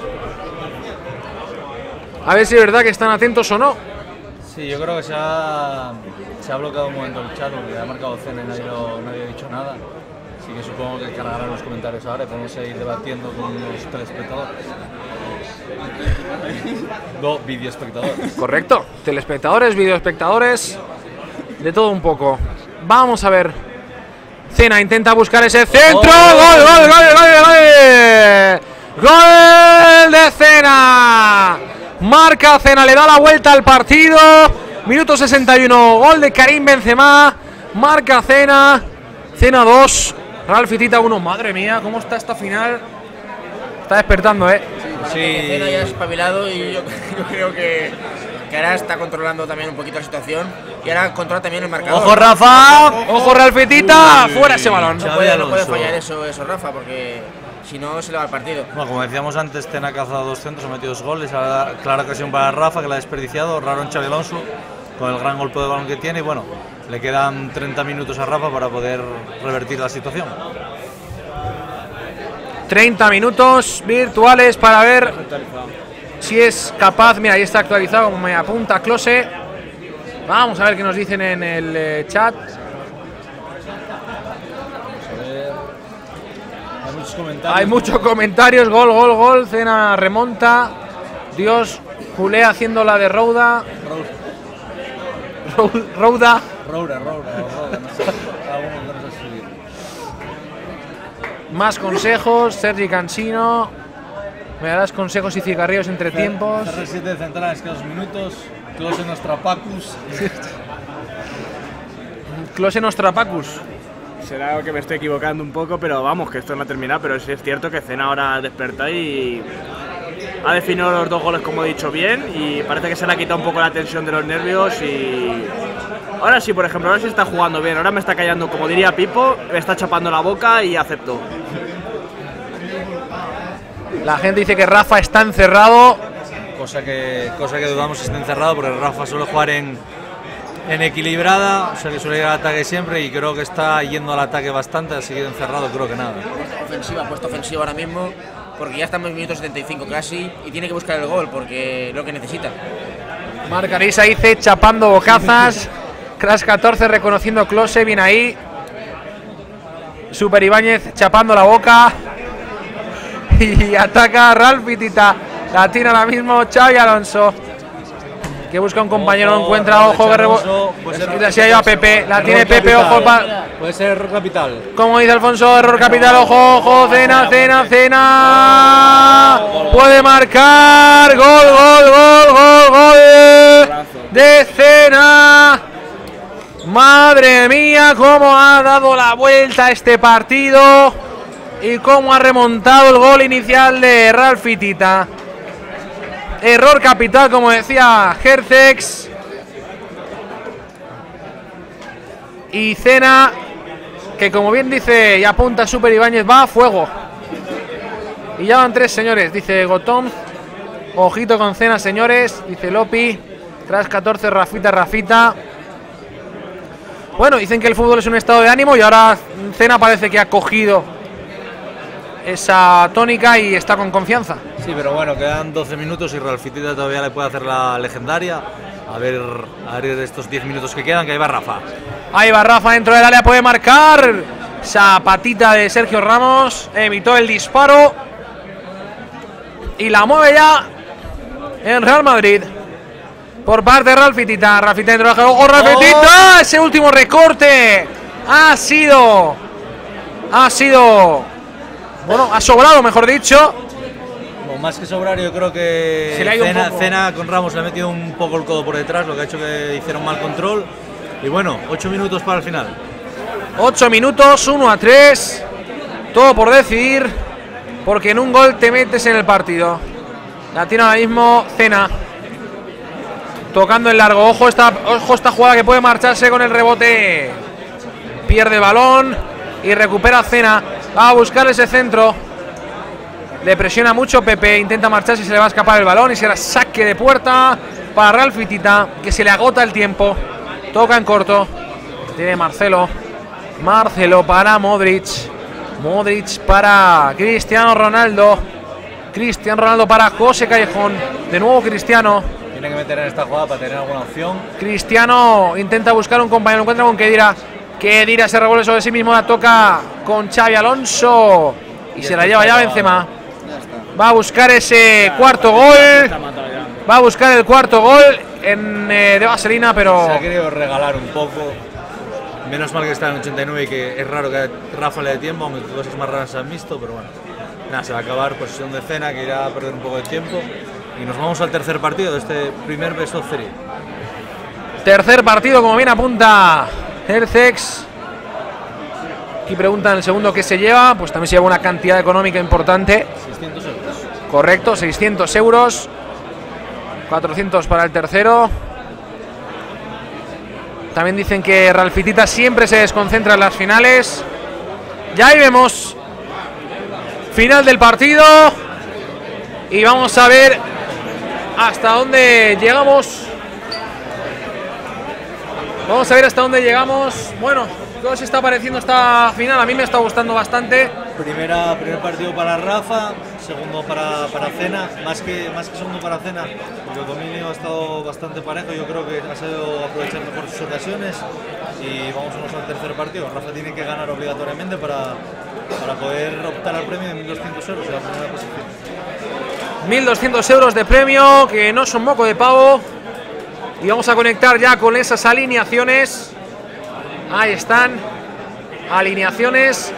A ver si es verdad que están atentos o no. Sí, yo creo que se ha bloqueado un momento el chat porque ha marcado Cena y nadie ha dicho nada. Así que supongo que cargarán los comentarios ahora y podemos seguir debatiendo con los telespectadores. No, videoespectadores. Correcto. Telespectadores, videoespectadores, de todo un poco. Vamos a ver. Cena intenta buscar ese centro. ¡Gol, gol, gol, gol, gol! ¡Gol de Cena! Marca Cena, le da la vuelta al partido. Minuto 61. Gol de Karim Benzema. Marca Cena. Cena 2. Ralfi Tita 1. Madre mía, ¿cómo está esta final? Está despertando, ¿eh? Sí. Cena ya ha espabilado y yo creo que ahora está controlando también un poquito la situación. Y ahora controla también el marcador. ¡Ojo, Rafa! ¡Ojo, Ralfi Tita! ¡Fuera ese balón! No puede fallar eso, Rafa, porque si no se le va el partido. Bueno, como decíamos antes, Cena ha cazado 2 centros, ha metido 2 goles. Clara ocasión para Rafa, que la ha desperdiciado. Raro en Xabi Alonso, con el gran golpe de balón que tiene. Y bueno, le quedan 30 minutos a Rafa para poder revertir la situación. 30 minutos virtuales para ver si es capaz. Mira, ahí está actualizado, como me apunta Klose. Vamos a ver qué nos dicen en el chat. Hay muchos comentarios. Gol, gol, gol. Cena remonta. Dios, Culé haciendo la de Rouda. Rouda. Más consejos. Sergi Cansino. Me darás consejos y cigarrillos entre tiempos. CR7 de centrales, que 2 minutos. Klose Nostrapacus. Klose Nostrapacus. Será que me estoy equivocando un poco, pero vamos, que esto no ha terminado. Pero sí es cierto que Cena ahora desperta y ha definido los 2 goles, como he dicho, bien. Y parece que se le ha quitado un poco la tensión de los nervios. Y ahora sí, por ejemplo, ahora sí está jugando bien. Ahora me está callando, como diría Pipo, me está chapando la boca y acepto. La gente dice que Rafa está encerrado. Cosa que dudamos que esté encerrado, porque Rafa suele jugar en equilibrada, o sea que suele ir al ataque siempre y creo que está yendo al ataque bastante. Ha seguido encerrado, creo que nada. Puesto ofensivo ahora mismo, porque ya estamos en minuto 75 casi y tiene que buscar el gol porque es lo que necesita. Marcarisa dice chapando bocazas. Crash 14 reconociendo Klose, bien ahí. Super Ibáñez chapando la boca. Y ataca a Ralfi Tita. La tira ahora mismo Xabi Alonso, que busca un compañero, no encuentra. Ojo, que se ha ido a Pepe. La tiene Pepe, ojo. Puede ser error capital. Como dice Alfonso, error capital. Ojo, ojo. Cena. Puede marcar. Gol de Cena. Madre mía, cómo ha dado la vuelta a este partido y cómo ha remontado el gol inicial de Ralfi Tita. Error capital, como decía Hercex. Y Cena, que como bien dice y apunta Super Ibáñez, va a fuego. Y ya van 3, señores, dice Gotón. Ojito con Cena, señores, dice Lopi. Tras 14, Rafita. Bueno, dicen que el fútbol es un estado de ánimo y ahora Cena parece que ha cogido esa tónica y está con confianza. Sí, pero bueno, quedan 12 minutos y Ralfi Tita todavía le puede hacer la legendaria. A ver estos 10 minutos que quedan, que ahí va Rafa. Ahí va Rafa dentro del área, puede marcar. Esa patita de Sergio Ramos, evitó el disparo y la mueve ya en Real Madrid por parte de Ralfi Tita. Ralfi Tita dentro del área. ¡Ojo, Ralfi Tita! Ese último recorte ha sido, bueno, ha sobrado, mejor dicho. Bueno, más que sobrar, yo creo que Cena con Ramos le ha metido un poco el codo por detrás, lo que ha hecho que hicieron mal control. Y bueno, 8 minutos para el final. 8 minutos, 1-3. Todo por decidir porque en un gol te metes en el partido. La tiene ahora mismo Cena. Tocando el largo. Ojo esta jugada que puede marcharse con el rebote. Pierde el balón y recupera Cena. Va a buscar ese centro. Le presiona mucho Pepe. Intenta marcharse y se le va a escapar el balón. Y será saque de puerta para Real Fitita, que se le agota el tiempo. Toca en corto. Tiene Marcelo. Marcelo para Modric. Modric para Cristiano Ronaldo. Cristiano Ronaldo para José Callejón. De nuevo Cristiano. Tiene que meter en esta jugada para tener alguna opción. Cristiano intenta buscar un compañero. Encuentra con Khedira. Khedira se revuelve sobre sí mismo. La toca con Xavi Alonso. Y se la lleva ya Benzema. Va a buscar ese cuarto gol. Va a buscar el cuarto gol de vaselina, pero se ha querido regalar un poco. Menos mal que está en 89 y que es raro que Rafa le dé tiempo, aunque cosas más raras se han visto, pero bueno. Nada, se va a acabar, posesión de Cena, que irá a perder un poco de tiempo. Y nos vamos al tercer partido de este primer best of 3. Tercer partido, como bien apunta Hercex. Aquí preguntan el segundo qué se lleva. Pues también se lleva una cantidad económica importante. 600 euros. Correcto, 600 euros. 400 para el tercero. También dicen que Real Fitita siempre se desconcentra en las finales. Ya ahí vemos. Final del partido. Y vamos a ver hasta dónde llegamos. Vamos a ver hasta dónde llegamos. Bueno, ¿qué os está pareciendo esta final? A mí me está gustando bastante. Primer partido para Rafa, segundo para Cena, más que segundo para Cena, porque el dominio ha estado bastante parejo. Yo creo que ha sabido aprovechar mejor sus ocasiones. Y vamos al tercer partido. Rafa tiene que ganar obligatoriamente para poder optar al premio de 1.200 euros en la primera posición. 1.200 euros de premio, que no son moco de pavo. Y vamos a conectar ya con esas alineaciones. Ahí están. Alineaciones.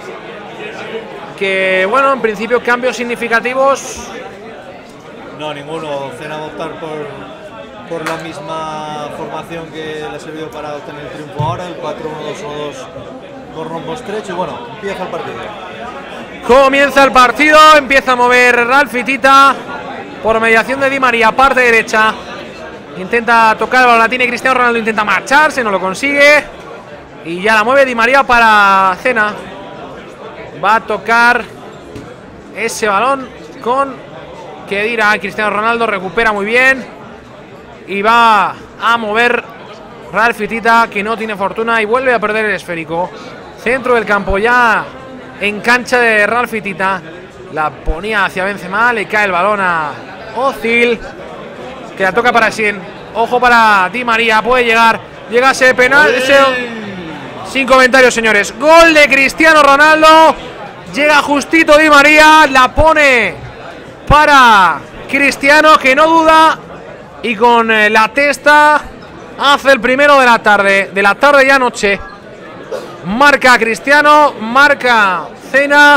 Que, bueno, en principio cambios significativos. No, ninguno. Cena va a optar por la misma formación que le ha servido para obtener el triunfo ahora, el 4-1-2-1-2 con rombo estrecho. Y bueno, empieza el partido. Comienza el partido, empieza a mover Real Fitita por mediación de Di María, parte derecha. Intenta tocar el balón, la tiene Cristiano Ronaldo, intenta marcharse, no lo consigue. Y ya la mueve Di María para Cena. Va a tocar ese balón con Khedira. Cristiano Ronaldo recupera muy bien. Y va a mover Real Fitita, que no tiene fortuna y vuelve a perder el esférico. Centro del campo ya en cancha de Real Fitita. La ponía hacia Benzema, le cae el balón a Özil, que la toca para Sien. Ojo para Di María, puede llegar. Llega ese penal. Sin comentarios, señores. Gol de Cristiano Ronaldo. Llega justito Di María, la pone para Cristiano, que no duda. Y con la testa hace el primero de la tarde ya noche. Marca Cristiano, marca Cena.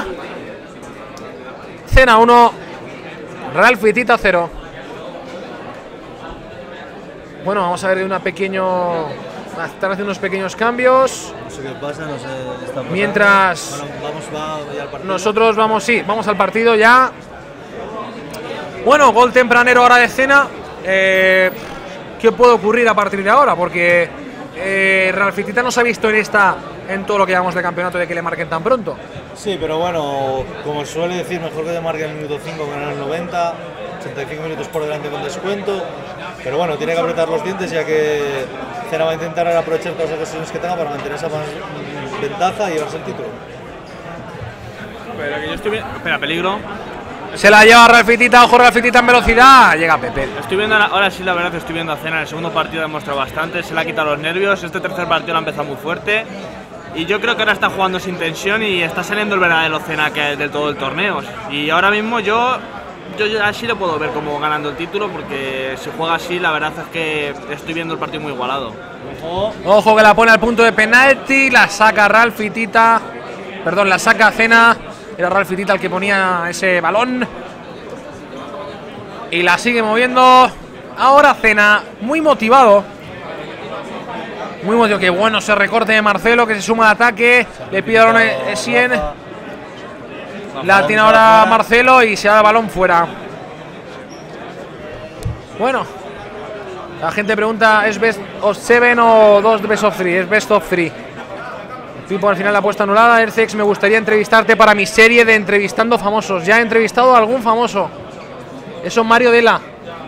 Cena 1, Real Fitita 0. Bueno, vamos a ver están haciendo unos pequeños cambios. No sé qué pasa, no sé qué está pasando. Mientras ya al partido. Nosotros vamos al partido ya. Bueno, gol tempranero ahora de Cena. ¿Qué puede ocurrir a partir de ahora? Porque Real Fitita no se ha visto en todo lo que llamamos de campeonato de que le marquen tan pronto. Sí, pero bueno, como suele decir, mejor que te marquen en el minuto 5 que en el 90, 85 minutos por delante con descuento. Pero bueno, tiene que apretar los dientes, ya que Cena va a intentar aprovechar todas las ocasiones que tenga para mantener esa ventaja y llevarse el título. Pero que yo estoy viendo. Espera, peligro. Se la lleva Real Fitita, ojo Real Fitita en velocidad. Llega Pepe. Estoy viendo ahora sí, la verdad que estoy viendo a Cena. En el segundo partido ha demostrado bastante, se le ha quitado los nervios. Este tercer partido lo ha empezado muy fuerte. Y yo creo que ahora está jugando sin tensión y está saliendo el verdadero Cena que es del todo el torneo. Y ahora mismo yo así lo puedo ver como ganando el título, porque si juega así, la verdad es que estoy viendo el partido muy igualado. Ojo que la pone al punto de penalti, la saca Real Fitita. Perdón, la saca Cena. Era Real Fitita el que ponía ese balón. Y la sigue moviendo. Ahora Cena, muy motivado. Muy motivado. Qué bueno ese recorte de Marcelo, que se suma al ataque. Le pide balón a Essien. La tiene ahora Marcelo y se da el balón fuera. Bueno, la gente pregunta, ¿es best of 7 o 2 best of 3? Es best of 3. Pipo, al final la apuesta anulada. Ercex, me gustaría entrevistarte para mi serie de entrevistando famosos. Ya he entrevistado a algún famoso. Eso es Mario Dela.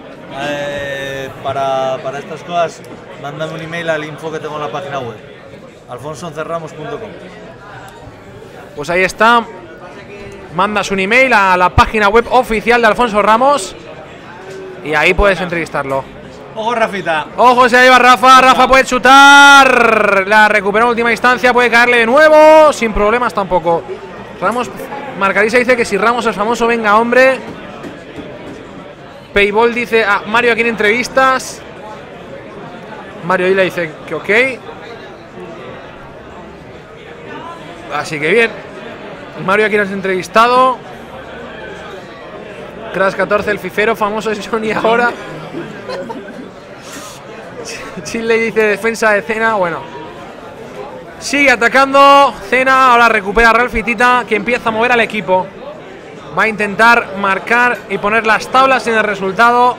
Para estas cosas, mándame un email al info que tengo en la página web, alfonsoncerramos.com. Pues ahí está. Mandas un email a la página web oficial de Alfonso Ramos y ahí puedes entrevistarlo. Ojo, Rafita. Ojo, se la lleva Rafa. Rafa puede chutar. La recuperó en última instancia. Puede caerle de nuevo. Sin problemas tampoco. Ramos. Marcarisa dice que si Ramos es famoso, venga, hombre. Payball dice a Mario, ¿a quién entrevistas? Mario Dila dice que ok. Así que bien. Mario, ¿a quién has entrevistado? Crash 14, el fifero, famoso es Johnny ahora. Chile dice defensa de Cena. Bueno, sigue atacando Cena. Ahora recupera Ralfi Tita, que empieza a mover al equipo. Va a intentar marcar y poner las tablas en el resultado,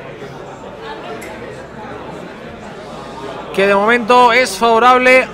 que de momento es favorable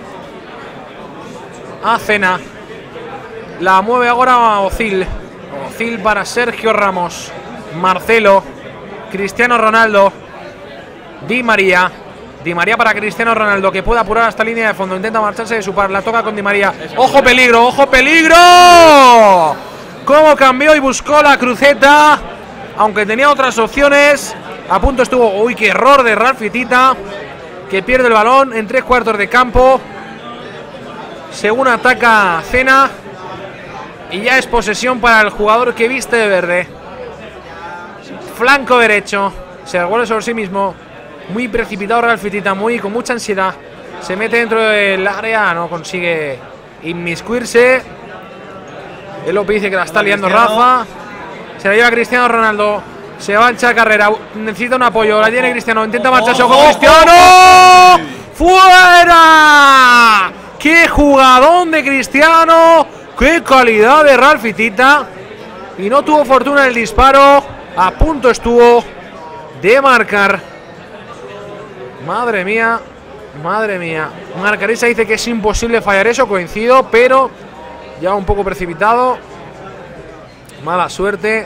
a Cena. La mueve ahora a Ozil. Ozil para Sergio Ramos, Marcelo, Cristiano Ronaldo, Di María. Di María para Cristiano Ronaldo, que puede apurar hasta línea de fondo. Intenta marcharse de su par. La toca con Di María. ¡Ojo peligro! ¡Ojo peligro! Cómo cambió y buscó la cruceta, aunque tenía otras opciones. A punto estuvo. Uy, qué error de Ralfi Tita, que pierde el balón en 3/4 de campo. Según ataca Cena. Y ya es posesión para el jugador que viste de verde. Flanco derecho. Se revuelve sobre sí mismo. Muy precipitado Ralfi Tita, con mucha ansiedad. Se mete dentro del área, no consigue inmiscuirse. El Lope dice que la está liando Rafa. Se la lleva Cristiano Ronaldo. Se va a echar carrera. Necesita un apoyo. La tiene Cristiano. Intenta marcharse con Cristiano. ¡Fuera! ¡Qué jugadón de Cristiano! ¡Qué calidad de Ralfi Tita! Y no tuvo fortuna en el disparo. A punto estuvo de marcar. Madre mía. Madre mía. Marcarisa dice que es imposible fallar eso. Coincido, pero ya un poco precipitado. Mala suerte.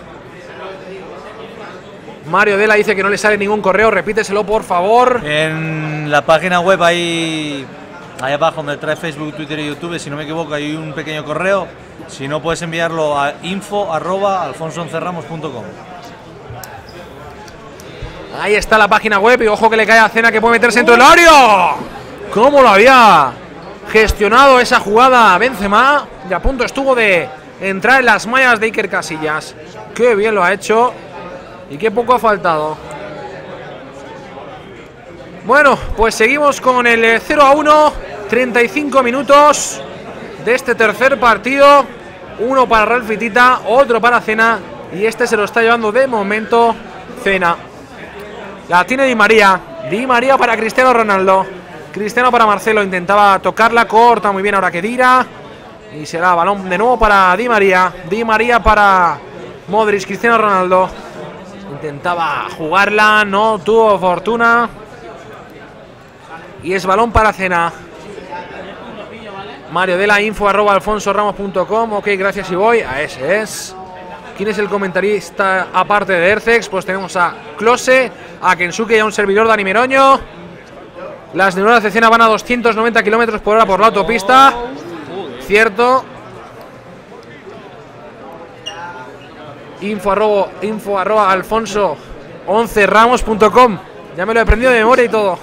Mario Dela dice que no le sale ningún correo. Repíteselo, por favor. En la página web ahí abajo donde trae Facebook, Twitter y YouTube, si no me equivoco, hay un pequeño correo. Si no, puedes enviarlo a info@alfonsoncerramos.com. Ahí está la página web. Y ojo que le cae a Cena, que puede meterse dentro del área. ¿Cómo lo había gestionado esa jugada Benzema? Y a punto estuvo de entrar en las mallas de Iker Casillas. Qué bien lo ha hecho y qué poco ha faltado. Bueno, pues seguimos con el 0-1. 35 minutos de este tercer partido. Uno para Ralfi Tita, otro para Cena. Y este se lo está llevando de momento Cena. La tiene Di María. Di María para Cristiano Ronaldo. Cristiano para Marcelo. Intentaba tocarla, corta muy bien ahora que tira. Y será balón de nuevo para Di María. Di María para Modric. Cristiano Ronaldo. Intentaba jugarla, no tuvo fortuna. Y es balón para Cena. Mario Dela, info@alfonsoramos.com. Ok, gracias y voy. A ese es. ¿Quién es el comentarista aparte de Ercex? Pues tenemos a Close, a Kensuke y a un servidor, Dani Meroño. Las neuronas de Cena van a 290 km por hora por la autopista. Cierto. info@alfonso11ramos.com. Ya me lo he aprendido de memoria y todo.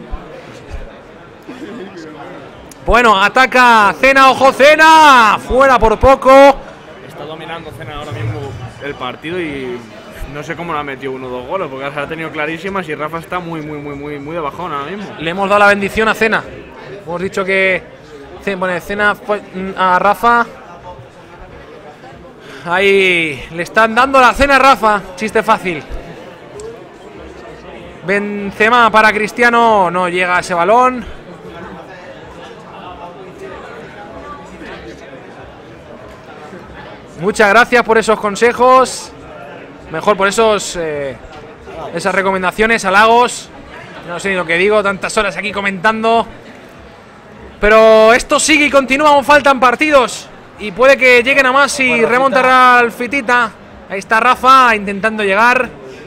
Bueno, ataca Cena, ojo Cena. Fuera por poco. Está dominando Cena ahora mismo el partido y no sé cómo le ha metido 1 o 2 goles, porque las ha tenido clarísimas y Rafa está muy de bajón ahora mismo. Le hemos dado la bendición a Cena. Hemos dicho que Cena a Rafa. Ahí le están dando la cena a Rafa. Chiste fácil. Benzema para Cristiano. No llega a ese balón. Muchas gracias por esos consejos. Mejor por esas recomendaciones, halagos. No sé ni lo que digo, tantas horas aquí comentando. Pero esto sigue y continúa, aún faltan partidos. Y puede que lleguen a más y remontará al Fitita. Ahí está Rafa intentando llegar.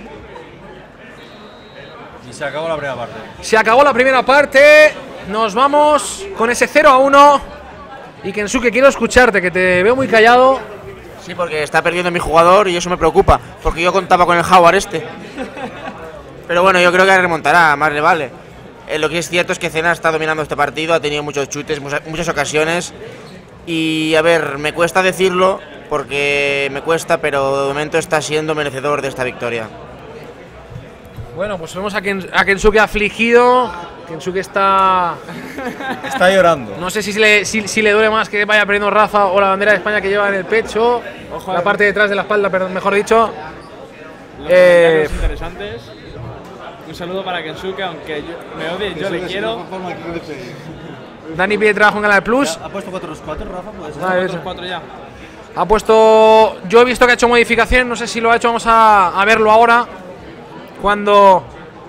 Y se acabó la primera parte. Se acabó la primera parte. Nos vamos con ese 0-1. Y Kensuke, quiero escucharte, que te veo muy callado. Sí, porque está perdiendo mi jugador y eso me preocupa, porque yo contaba con el Howard este. Pero bueno, yo creo que remontará, más le vale. Lo que es cierto es que Cena está dominando este partido, ha tenido muchos chutes, muchas ocasiones. Y a ver, me cuesta decirlo, porque me cuesta, pero de momento está siendo merecedor de esta victoria. Bueno, pues vemos a Kensuke afligido. Kensuke está llorando. No sé si le duele más que vaya perdiendo Rafa o la bandera de España que lleva en el pecho. Ojo, la parte de detrás de la espalda, perdón, mejor dicho. Los interesantes. Un saludo para Kensuke, aunque me odie, yo le quiero. Dani Pietra con Canal Plus. ¿Ha puesto 4-4, Rafa? ¿Puede ser? 4 ya. Ha puesto. Yo he visto que ha hecho modificaciones, no sé si lo ha hecho, vamos a verlo ahora. Cuando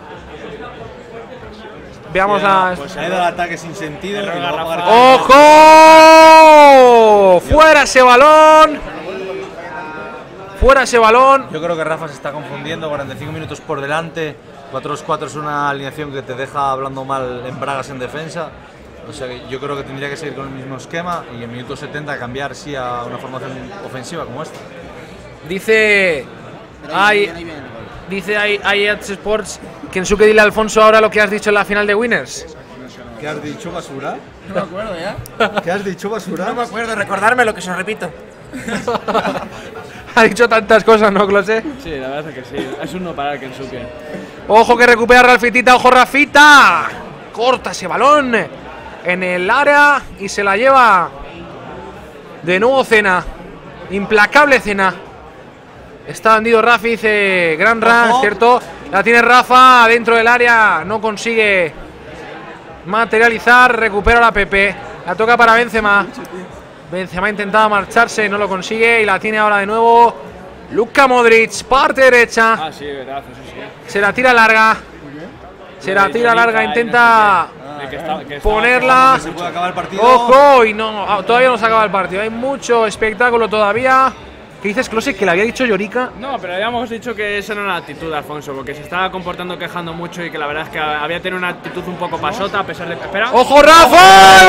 veamos la. Pues ha ido al ataque sin sentido. ¡Ojo! ¡Fuera ese balón! ¡Fuera ese balón! Yo creo que Rafa se está confundiendo. 45 minutos por delante. 4-4 es una alineación que te deja hablando mal en bragas en defensa. O sea que yo creo que tendría que seguir con el mismo esquema y en minuto 70 cambiar sí a una formación ofensiva como esta. Dice IEATS Sports, Kensuke, dile a Alfonso ahora lo que has dicho en la final de Winners. ¿Qué has dicho, basura? No me acuerdo ya. ¿Qué has dicho, basura? No me acuerdo, recordarme lo que se repito. Ha dicho tantas cosas, ¿no, Close? Sí, la verdad es que sí. Es un no parar Kensuke. Ojo que recupera Ralfitita, ojo Rafita. Corta ese balón en el área y se la lleva de nuevo Cena. Implacable Cena. Está vendido Rafi, dice Gran Ran, ¿cierto? La tiene Rafa dentro del área, no consigue materializar, recupera la Pepe. La toca para Benzema. Benzema intentaba marcharse, no lo consigue y la tiene ahora de nuevo Luka Modric, parte derecha. Ah, sí, verdad, eso sí. Se la tira larga. Se la tira larga, intenta ponerla. Se puede acabar el partido. Ojo, y no, todavía no se acaba el partido. Hay mucho espectáculo todavía. ¿Qué dices, Close? ¿Que le había dicho Llorica? No, pero habíamos dicho que esa no era la actitud de Alfonso, porque se estaba comportando quejando mucho y que la verdad es que había tenido una actitud un poco pasota a pesar de. Espera. ¡Ojo, Rafa!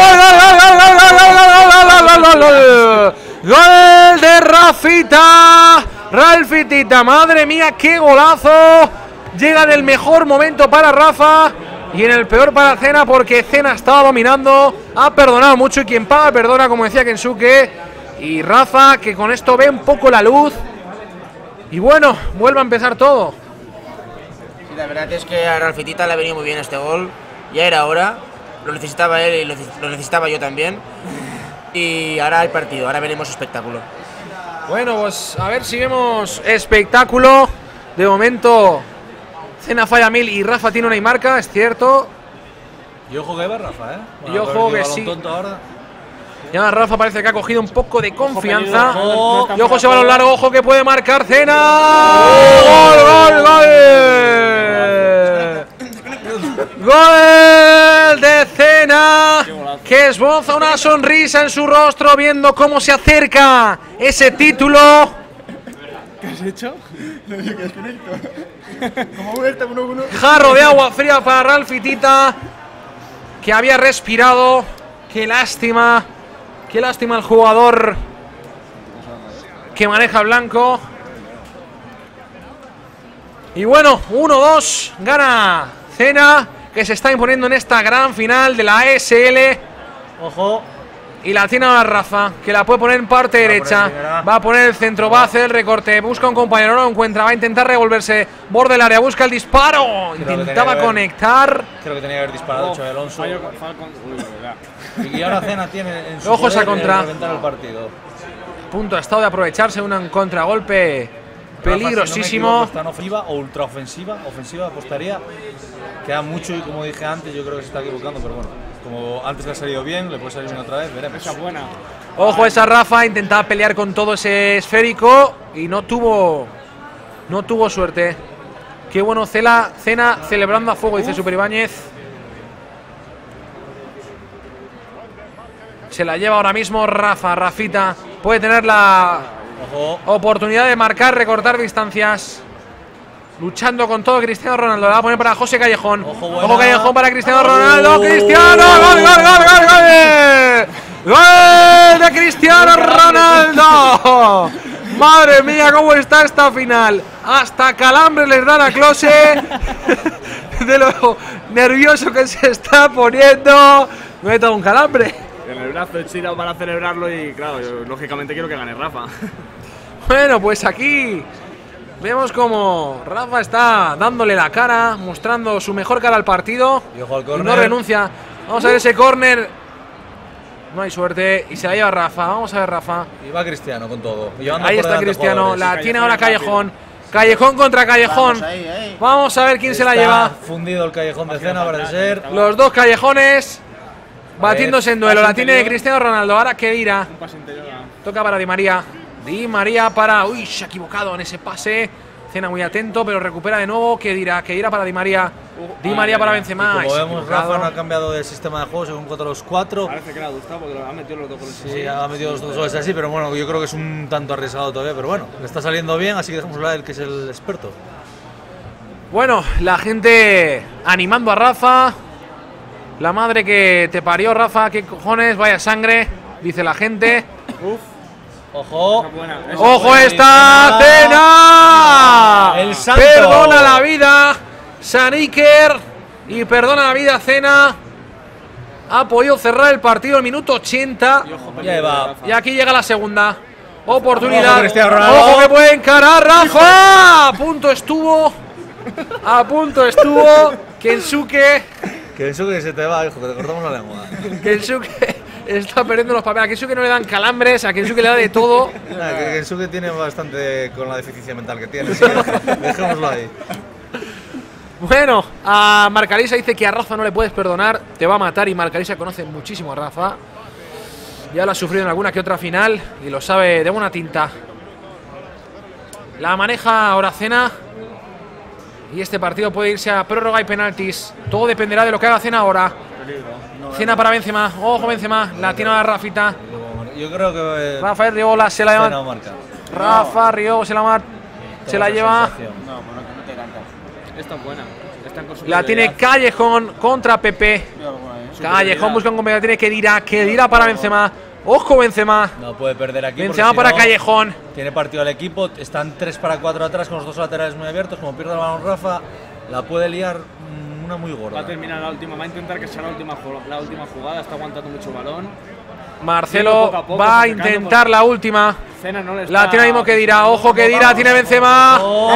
¡Gol de Rafita! Ralfitita, madre mía, qué golazo. Llega en el mejor momento para Rafa y en el peor para Cena, porque Cena estaba dominando, ha perdonado mucho y quien paga perdona, como decía Kensuke. Y Rafa, que con esto ve un poco la luz. Y bueno, vuelve a empezar todo. Sí, la verdad es que a Ralfitita le ha venido muy bien este gol. Ya era hora. Lo necesitaba él y lo necesitaba yo también. Y ahora hay partido, ahora veremos espectáculo. Bueno, pues a ver si vemos espectáculo. De momento, Cena falla 1000 y Rafa tiene una y marca, es cierto. Y ojo que va Rafa, Y ojo que sí. Ahora. Ya Rafa parece que ha cogido un poco de confianza. Ojo, Y ojo ese balón largo, ojo que puede marcar Cena. ¡Gol, gol, gol! ¡Gol de Cena! Que esboza una sonrisa en su rostro viendo cómo se acerca ese título. ¿Qué has hecho? Jarro de agua fría para Ralfitita, que había respirado. Qué lástima el jugador que maneja blanco. Y bueno, 1-2, gana Cena, que se está imponiendo en esta gran final de la ASL. Ojo. Y la tiene ahora Rafa, que la puede poner en parte derecha. Va a poner el centro, va a hacer el recorte. Busca un compañero, no lo encuentra. Va a intentar revolverse. Borde del área, busca el disparo. Intentaba conectar. Creo que tenía que haber disparado Xabi Alonso. Y ahora Cena tiene en su Ojo esa contra. reventar el partido. Punto ha estado de aprovecharse un contragolpe peligrosísimo. Está en ofensiva o ultraofensiva. Ofensiva apostaría. Queda mucho y como dije antes, yo creo que se está equivocando, pero bueno, como antes le ha salido bien, le puede salir bien otra vez, veremos. Esa buena. Ojo esa Rafa, intentaba pelear con todo ese esférico y no tuvo suerte. Qué bueno Cena celebrando a fuego, dice Super Ibáñez. Se la lleva ahora mismo Rafita. Puede tener la oportunidad de marcar, recortar distancias. Luchando con todo Cristiano Ronaldo. La va a poner para José Callejón. Ojo Callejón para Cristiano Ronaldo. ¡Cristiano! ¡Gol, gol, gol, gol, gol! ¡Gol de Cristiano Ronaldo! ¡Madre mía, cómo está esta final! Hasta calambre les dan a Klose de lo nervioso que se está poniendo. Me he dado un calambre. En el brazo echado para celebrarlo y claro, yo, lógicamente quiero que gane Rafa. Bueno, pues aquí vemos como Rafa está dándole la cara, mostrando su mejor cara al partido y no renuncia. Vamos a ver ese córner. No hay suerte y se la lleva Rafa. Vamos a ver Rafa. Y va Cristiano con todo. Ahí está Cristiano, la tiene ahora Callejón. Callejón contra Callejón. Vamos a ver quién se la lleva. Fundido el Callejón de Cena, parece ser. Los dos Callejones batiéndose en duelo. La tiene Cristiano Ronaldo. Ahora Khedira. Toca para Di María. Di María para. Uy, se ha equivocado en ese pase. Cena muy atento, pero recupera de nuevo. Khedira para Di María. Di María para Benzema. Como vemos, Rafa no ha cambiado de sistema de juego según 4-2-4. Parece que le ha gustado porque ha metido los dos goles. Sí, ha metido los dos goles así, pero bueno, yo creo que es un tanto arriesgado todavía. Pero bueno, le está saliendo bien, así que dejamos hablar del que es el experto. Bueno, la gente animando a Rafa. La madre que te parió, Rafa, qué cojones, vaya sangre, dice la gente. Uf. Ojo. ¡Ojo esta Cena! El santo. Perdona la vida, San Iker. Y perdona la vida, Cena. Ha podido cerrar el partido al minuto 80. Y aquí llega la segunda oportunidad. ¡Ojo que puede encarar Rafa! A punto estuvo. Kensuke. Kensuke se te va, hijo, que te cortamos la lengua. Kensuke está perdiendo los papeles. A Kensuke no le dan calambres, a Kensuke le da de todo. Kensuke tiene bastante con la deficiencia mental que tiene, así que dejémoslo ahí. Bueno, a Marcalisa dice que a Rafa no le puedes perdonar, te va a matar, y Marcalisa conoce muchísimo a Rafa. Ya lo ha sufrido en alguna que otra final y lo sabe de buena tinta. La maneja ahora Cena. Y este partido puede irse a prórroga y penaltis. Todo dependerá de lo que haga Cena ahora. Cena para Benzema. Ojo Benzema. La tiene a Rafita. Yo creo que Rafael Riobola se la lleva. No marca. Rafa Rio se la lleva. Esta es buena. La tiene Callejón contra Pepe. Callejón busca un compañero. Tiene Khedira para Benzema. Ojo Benzema. No puede perder aquí. Benzema para Callejón. Tiene partido al equipo. Están 3 para 4 atrás con los dos laterales muy abiertos. Como pierde el balón Rafa, la puede liar una muy gorda. Va a terminar la última. Va a intentar que sea la última jugada. Está aguantando mucho balón. Marcelo poco, va a intentar la última. Cena no le está. La tiene mismo Khedira. Ojo Khedira. Tiene Benzema. ¡Gol!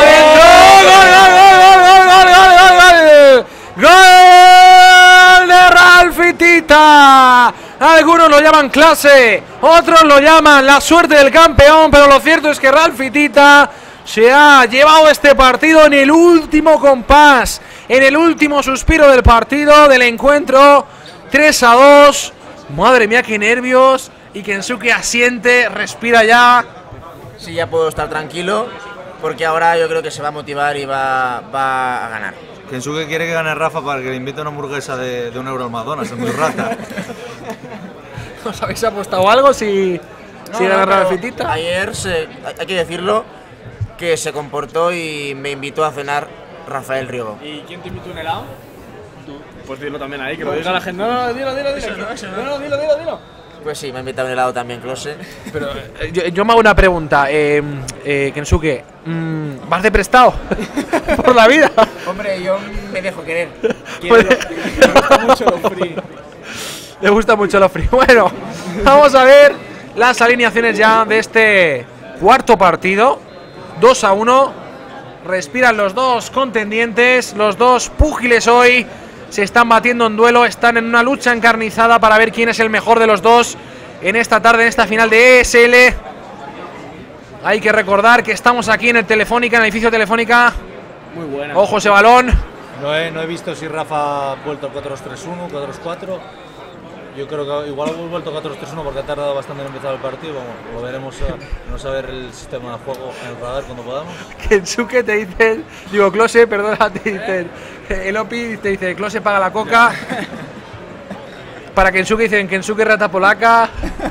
¡Gol de Ralfitita! Algunos lo llaman clase, otros lo llaman la suerte del campeón, pero lo cierto es que Ralfitita se ha llevado este partido en el último compás, en el último suspiro del partido, del encuentro. 3-2. Madre mía, qué nervios. Y Kensuke asiente, respira ya. Sí, ya puedo estar tranquilo, porque ahora yo creo que se va a motivar y va a ganar. Kensuke quiere que gane Rafa para que le invite una hamburguesa de €1 al McDonald's, es muy rata. ¿Os habéis apostado algo si gana Ralfitita? Ayer, hay que decirlo, que se comportó y me invitó a cenar Rafael Riego. ¿Y quién te invitó un helado? Tú. Pues dilo también ahí, que lo diga la gente. No, dilo. No, dilo. Pues sí, me ha invitado un helado también, Klose. Pero yo me hago una pregunta, Kensuke, ¿vas de prestado por la vida? Hombre, yo me dejo querer. Me gusta mucho lo free. Le gusta mucho lo free. Bueno, vamos a ver las alineaciones ya de este cuarto partido. 2-1. Respiran los dos contendientes, los dos púgiles hoy. Se están batiendo en duelo, están en una lucha encarnizada para ver quién es el mejor de los dos en esta tarde, en esta final de ESL. Hay que recordar que estamos aquí en el Telefónica, en el edificio Telefónica. Muy buena. Ojo ese balón. No he visto si Rafa ha vuelto al 4-2-3-1, 4-2-4. Yo creo que igual hemos vuelto 4-2-3-1 porque ha tardado bastante en empezar el partido. Vamos, lo veremos, no saber el sistema de juego en el radar cuando podamos. Kensuke te dice, digo, Klose, perdona, te dice, el Opi te dice, Klose paga la coca. Para Kensuke dicen, Kensuke rata polaca.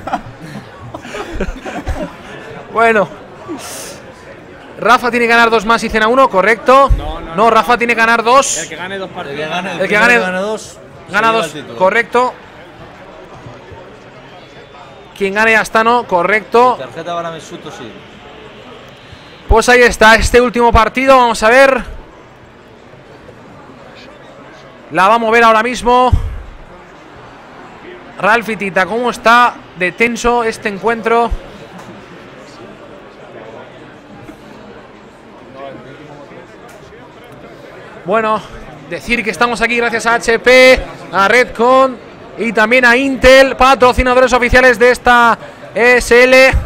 Bueno. Rafa tiene que ganar 2 más y Cena 1, correcto. No, Rafa tiene que ganar 2. El que gane 2 partidos. El que gane 2. Gana 2, correcto. Quien gane Astano, correcto. Tarjeta para Mesuto, sí. Pues ahí está, este último partido, vamos a ver. La va a mover ahora mismo Ralfi Tita. ¿Cómo está de tenso este encuentro? Bueno, decir que estamos aquí gracias a HP, a Redcon y también a Intel, patrocinadores oficiales de esta ESL.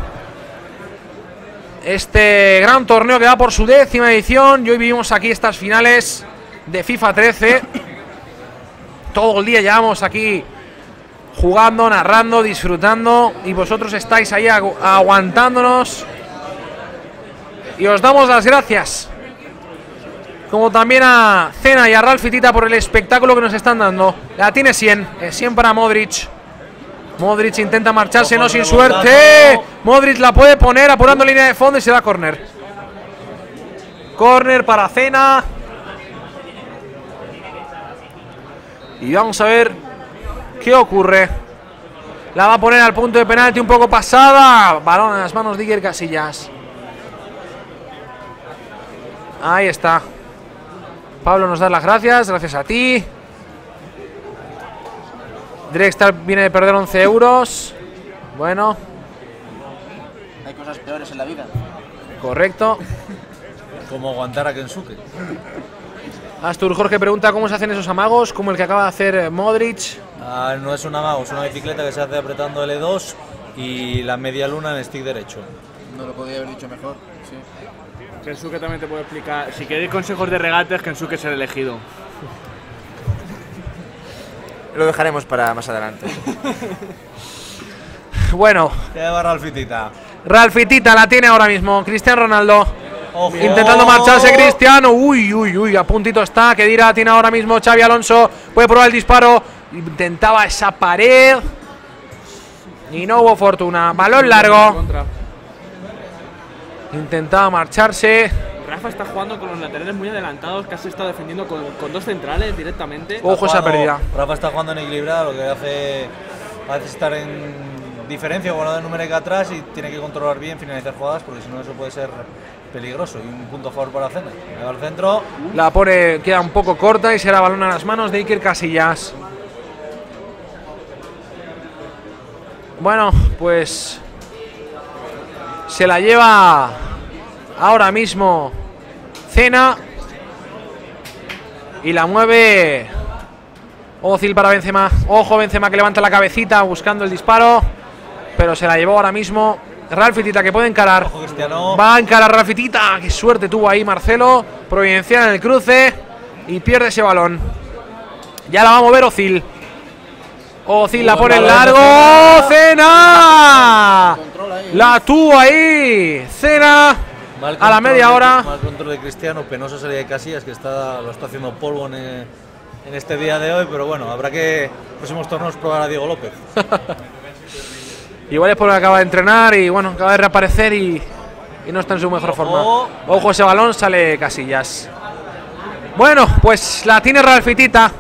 Este gran torneo que va por su 10ª edición. Y hoy vivimos aquí estas finales de FIFA 13. Todo el día llevamos aquí jugando, narrando, disfrutando. Y vosotros estáis ahí aguantándonos. Y os damos las gracias. Como también a Cena y a Ralfi Tita por el espectáculo que nos están dando. La tiene 100. 100 para Modric. Modric intenta marcharse, no sin suerte. Modric la puede poner apurando línea de fondo y se da córner. Córner para Cena. Y vamos a ver qué ocurre. La va a poner al punto de penalti un poco pasada. Balón en las manos de Iker Casillas. Ahí está. Pablo nos da las gracias. Gracias a ti. Drexler viene de perder 11 euros. Bueno. Hay cosas peores en la vida. Correcto. Como aguantar a Kensuke. Astur Jorge pregunta cómo se hacen esos amagos, como el que acaba de hacer Modric. No es un amago, es una bicicleta que se hace apretando L2 y la media luna en el stick derecho. No lo podía haber dicho mejor. Sí. Kensuke también te puede explicar. Si queréis consejos de regates, Kensuke es el elegido. Lo dejaremos para más adelante. Bueno. ¿Qué va Ralfi Tita? Ralfi Tita la tiene ahora mismo. Cristiano Ronaldo. Ojo. Intentando marcharse Cristiano. Uy. A puntito está. Que dirá tiene ahora mismo Xavi Alonso. Puede probar el disparo. Intentaba esa pared. Y no hubo fortuna. Balón largo. Intentaba marcharse. Rafa está jugando con los laterales muy adelantados, casi está defendiendo con 2 centrales directamente. Ojo esa pérdida. Rafa está jugando en equilibrado, lo que hace estar en diferencia con de numérica atrás y tiene que controlar bien, finalizar jugadas, porque si no eso puede ser peligroso. Y un punto a favor para Cena. Le va al centro. La pone, queda un poco corta y será balón a las manos de Iker Casillas. Bueno, pues se la lleva ahora mismo Cena y la mueve Ozil para Benzema. Ojo, Benzema que levanta la cabecita buscando el disparo, pero se la llevó ahora mismo Ralfi Tita, que puede encarar. Ojo, Cristiano. Va a encarar Ralfi Tita. Qué suerte tuvo ahí Marcelo. Providencial en el cruce y pierde ese balón. Ya la va a mover Ozil. Ozil la pone en largo. Cena. La tuvo ahí. Cena. A la media hora. Mal control de Cristiano, penosa salida de Casillas, que lo está haciendo polvo en este día de hoy, pero bueno, habrá que próximos torneos probar a Diego López. Igual es porque acaba de entrenar y bueno, acaba de reaparecer y no está en su mejor forma. Ojo ese balón, sale Casillas. Bueno, pues la tiene Ralfi Tita.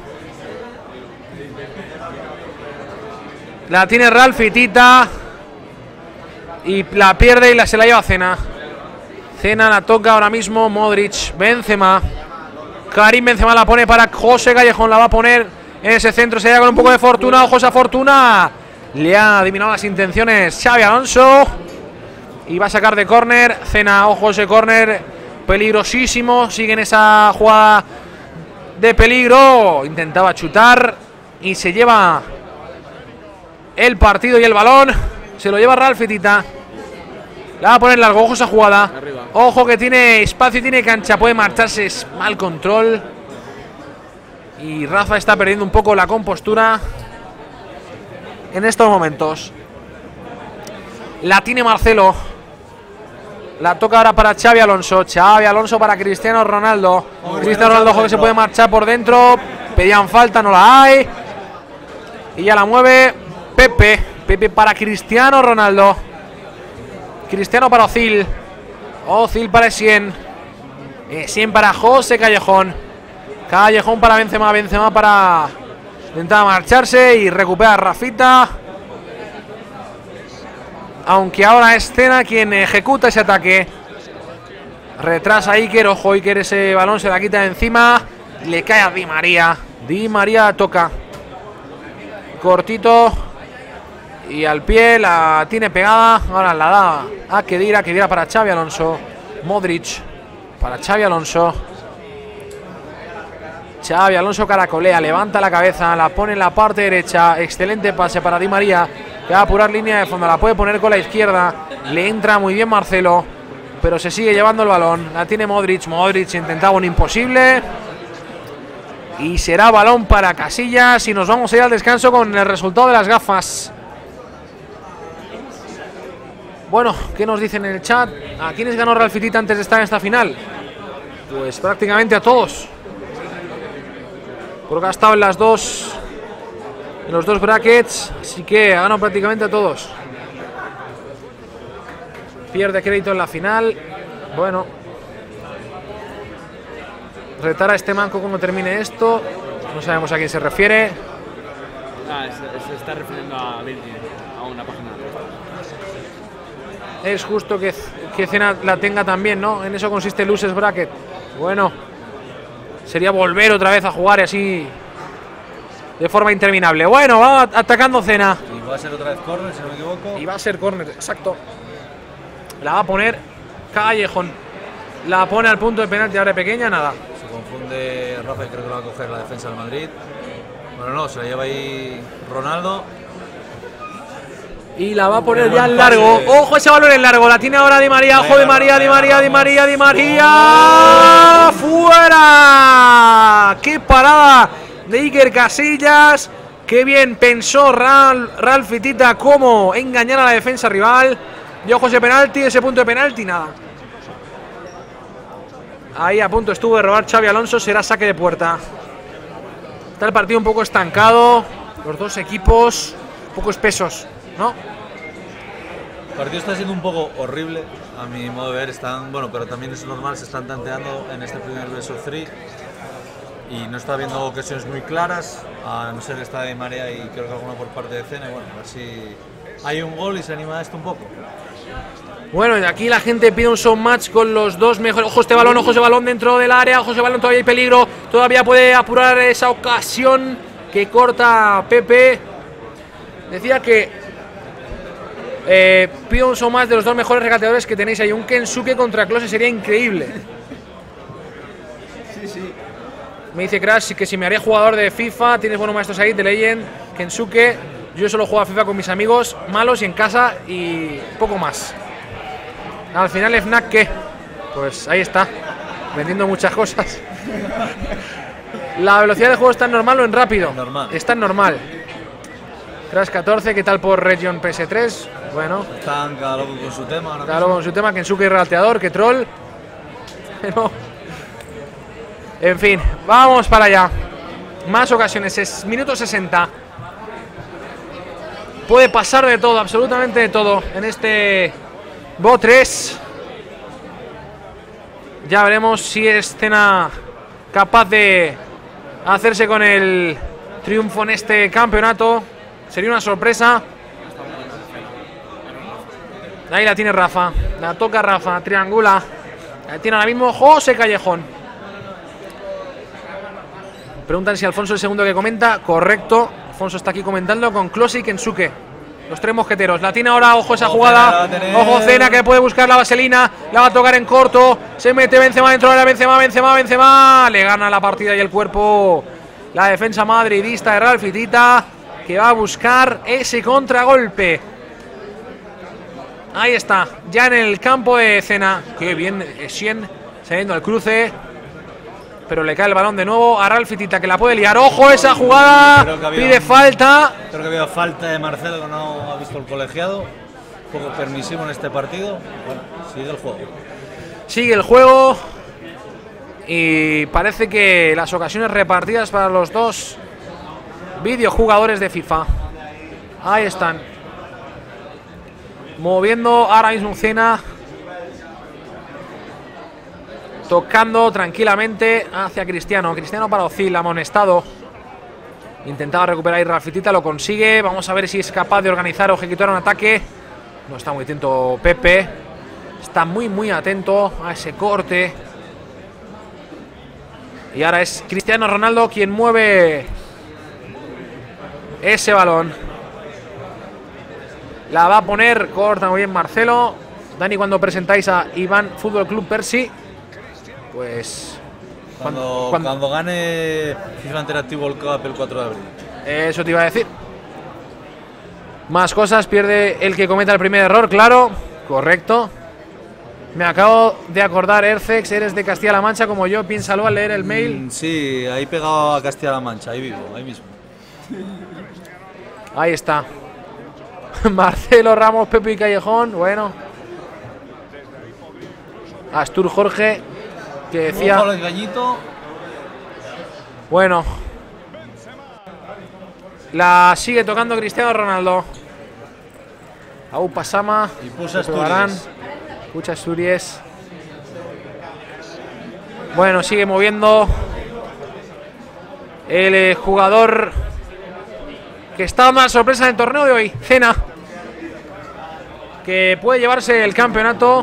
La tiene Ralfi Tita. Y la pierde y se la lleva Cena. Cena la toca ahora mismo Modric. Benzema. Karim Benzema la pone para José Callejón. La va a poner en ese centro. Se llega con un poco de fortuna. Ojo esa fortuna. Le ha adivinado las intenciones Xavi Alonso. Y va a sacar de córner. Cena, ojo ese córner. Peligrosísimo. Sigue en esa jugada de peligro. Intentaba chutar. Y se lleva el partido y el balón. Se lo lleva Ralfi Tita. La va a poner largo, ojo esa jugada. Ojo que tiene espacio y tiene cancha, puede marcharse, es mal control. Y Rafa está perdiendo un poco la compostura en estos momentos. La tiene Marcelo. La toca ahora para Xavi Alonso. Xavi Alonso para Cristiano Ronaldo. Cristiano Ronaldo, ojo que se puede marchar por dentro. Pedían falta, no la hay. Y ya la mueve Pepe. Pepe para Cristiano Ronaldo. Cristiano para Ozil. Ozil para Essien. Essien para José Callejón. Callejón para Benzema. Benzema para intentar marcharse y recuperar Rafita. Aunque ahora es Cena quien ejecuta ese ataque. Retrasa a Iker. Ojo, Iker, ese balón se la quita de encima. Le cae a Di María. Di María toca. Cortito. Y al pie la tiene pegada. Ahora la da a Khedira. Khedira para Xavi Alonso. Modric para Xavi Alonso. Xavi Alonso caracolea. Levanta la cabeza. La pone en la parte derecha. Excelente pase para Di María. Que va a apurar línea de fondo. La puede poner con la izquierda. Le entra muy bien Marcelo. Pero se sigue llevando el balón. La tiene Modric. Modric intentaba un imposible. Y será balón para Casillas. Y nos vamos a ir al descanso con el resultado de las gafas. Bueno, ¿qué nos dicen en el chat? ¿A quiénes ganó Ralfitita antes de estar en esta final? Pues prácticamente a todos. Porque ha estado en las dos, en los dos brackets. Así que ha ganado prácticamente a todos. Pierde crédito en la final. Bueno. Retar a este manco cuando termine esto. No sabemos a quién se refiere. Se está refiriendo a Virgin, a una página. Es justo que Cena la tenga también, ¿no? En eso consiste el Losers Bracket. Bueno, sería volver otra vez a jugar así de forma interminable. Bueno, va atacando Cena. Y va a ser otra vez córner, si no me equivoco. Y va a ser córner, exacto. La va a poner Callejón. La pone al punto de penalti, ahora pequeña, nada. Se confunde Rafa y creo que va a coger la defensa del Madrid. Bueno, no, se la lleva ahí Ronaldo. Y la va a poner ya en largo. Ojo ese balón en largo. La tiene ahora Di María. Ojo Di María, Di María, Di María, Di María. ¡Fuera! ¡Qué parada de Iker Casillas! ¡Qué bien pensó Ralfitita cómo engañar a la defensa rival! Y ojo ese penalti, ese punto de penalti, nada. Ahí a punto estuvo de robar Xavi Alonso. Será saque de puerta. Está el partido un poco estancado. Los dos equipos un poco espesos, ¿no? El partido está siendo un poco horrible, a mi modo de ver. Están, bueno, pero también es normal, se están tanteando en este primer best of 3 y no está habiendo ocasiones muy claras, a no ser que está de marea y creo que alguna por parte de Cena. Y bueno, así hay un gol y se anima esto un poco. Bueno, y aquí la gente pide un showmatch con los dos mejores. Ojo este balón dentro del área. Ojo ese balón, todavía hay peligro. Todavía puede apurar esa ocasión que corta Pepe. Decía que pido un showmatch de los dos mejores regateadores que tenéis ahí. Un Kensuke contra Klose sería increíble. Sí. Me dice Crash que si me haría jugador de FIFA. Tienes buenos maestros ahí, The Legend, Kensuke. Yo solo juego a FIFA con mis amigos malos y en casa y poco más. Al final Fnac, ¿qué? Pues ahí está, vendiendo muchas cosas. ¿La velocidad de juego está en normal o en rápido? Normal. Está en normal. Crash 14, ¿qué tal por Region PS3? Bueno. Están cada loco con su tema. Cada loco con su tema, Kensuke rateador, que troll. Pero, en fin, vamos para allá. Más ocasiones, es minuto 60. Puede pasar de todo, absolutamente de todo en este BO 3. Ya veremos si es Cena capaz de hacerse con el triunfo en este campeonato. Sería una sorpresa. Ahí la tiene Rafa. La toca Rafa, triangula. La tiene ahora mismo José Callejón. Preguntan si Alfonso es el segundo que comenta. Correcto. Alfonso está aquí comentando con Klose y Kensuke. Los tres mosqueteros. La tiene ahora, ojo esa jugada. Ojo Cena que puede buscar la vaselina. La va a tocar en corto. Se mete Benzema dentro de la Benzema. Le gana la partida y el cuerpo. La defensa madridista de Ralfitita, que va a buscar ese contragolpe. Ahí está, ya en el campo de Cena. Qué bien, Essien saliendo al cruce. Pero le cae el balón de nuevo a Ralph Tita, que la puede liar. ¡Ojo esa jugada! Pide falta. Creo que había falta de Marcelo, que no ha visto el colegiado. Un poco permisivo en este partido. Bueno, sigue el juego. Sigue el juego. Y parece que las ocasiones repartidas para los dos videojugadores de FIFA. Ahí están. Moviendo ahora mismo Cena. Tocando tranquilamente hacia Cristiano. Cristiano para Ozil, amonestado. Intentaba recuperar ahí Ralph Tita, lo consigue. Vamos a ver si es capaz de organizar o ejecutar un ataque. No está muy atento Pepe. Está muy atento a ese corte. Y ahora es Cristiano Ronaldo quien mueve ese balón. La va a poner, corta muy bien Marcelo. Dani, cuando presentáis a Iván Fútbol Club Persi, pues cuando gane FIFA Interactive World Cup el 4 de abril. Eso te iba a decir. Más cosas, pierde el que cometa el primer error, claro. Correcto. Me acabo de acordar, Ercex, eres de Castilla-La Mancha como yo, piénsalo al leer el mail. Sí, ahí pegado a Castilla-La Mancha, ahí vivo, ahí mismo. Ahí está. Marcelo, Ramos, Pepe y Callejón, bueno. Astur Jorge, que decía... Ojo, el gañito. Bueno. La sigue tocando Cristiano Ronaldo. Aupa Sama. Y puso Asturias. Pucha Asturias. Bueno, sigue moviendo el jugador que está dando la sorpresa en el torneo de hoy, Cena, que puede llevarse el campeonato.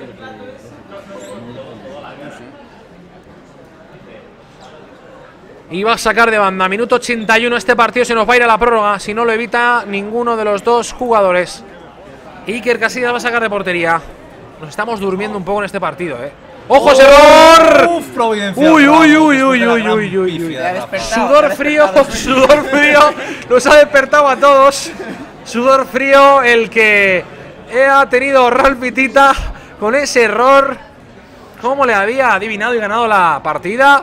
Y va a sacar de banda. Minuto 81, este partido se nos va a ir a la prórroga si no lo evita ninguno de los dos jugadores. Iker Casillas va a sacar de portería. Nos estamos durmiendo un poco en este partido, ¡Ojo, ese error! ¡Uf, Providencia! ¡Uy! Sudor frío, sudor frío. Nos ha despertado a todos. Sudor frío el que ha tenido Ralph Tita con ese error. ¿Cómo le había adivinado y ganado la partida?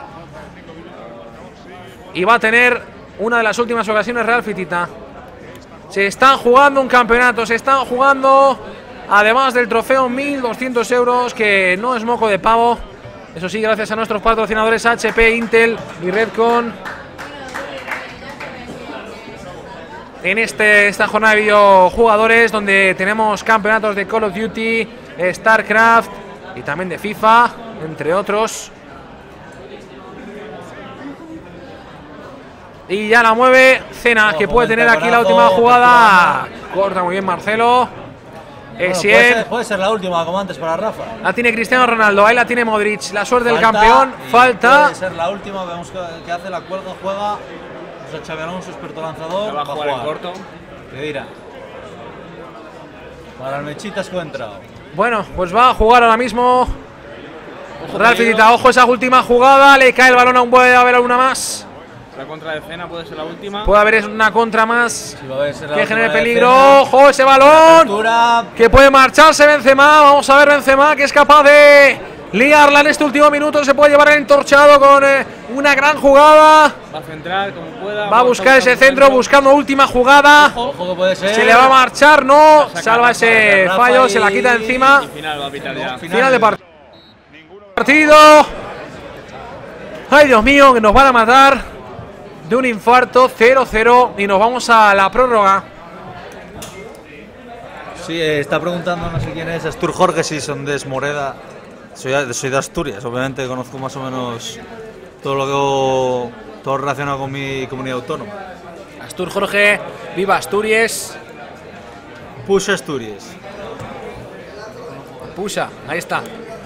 Y va a tener una de las últimas ocasiones Ralph Tita. Se están jugando un campeonato, se están jugando, además del trofeo, 1.200 euros, que no es moco de pavo. Eso sí, gracias a nuestros patrocinadores HP, Intel y Redcon. En esta jornada de videojugadores, donde tenemos campeonatos de Call of Duty, StarCraft y también de FIFA, entre otros. Y ya la mueve Cena, que puede tener aquí la última jugada. Corta muy bien Marcelo. Puede ser la última, como antes, para Rafa. La tiene Cristiano Ronaldo, ahí la tiene Modric. La suerte del campeón, falta. Puede ser la última, vemos que hace la cuerda, juega. Xabi Alonso, experto lanzador. Va a jugar en corto. ¿Qué dirá? Para el Mechitas que ha entrado. Bueno, pues va a jugar ahora mismo Ralph Tita. Ojo esa última jugada, le cae el balón, aún puede haber alguna más. La contra de Cena puede ser la última. Puede haber una contra más, sí, que genere peligro. ¡Ojo ese balón! Que puede marcharse Benzema. Vamos a ver Benzema, que es capaz de liarla en este último minuto. Se puede llevar el entorchado con una gran jugada. Va a centrar como pueda. Va a buscar ese centro, buscando última jugada. Ojo que puede ser. Se le va a marchar, no. Salva ese fallo, se la quita encima. Y final va a pitar ya. Final de partido. Ay, Dios mío, que nos van a matar de un infarto. 0-0 y nos vamos a la prórroga. Sí, está preguntando, no sé quién es, Astur Jorge, si son de Esmoreda. Soy de Asturias, obviamente conozco más o menos todo relacionado con mi comunidad autónoma. Astur Jorge, viva Asturias. Push Asturias. Pusa, ahí está.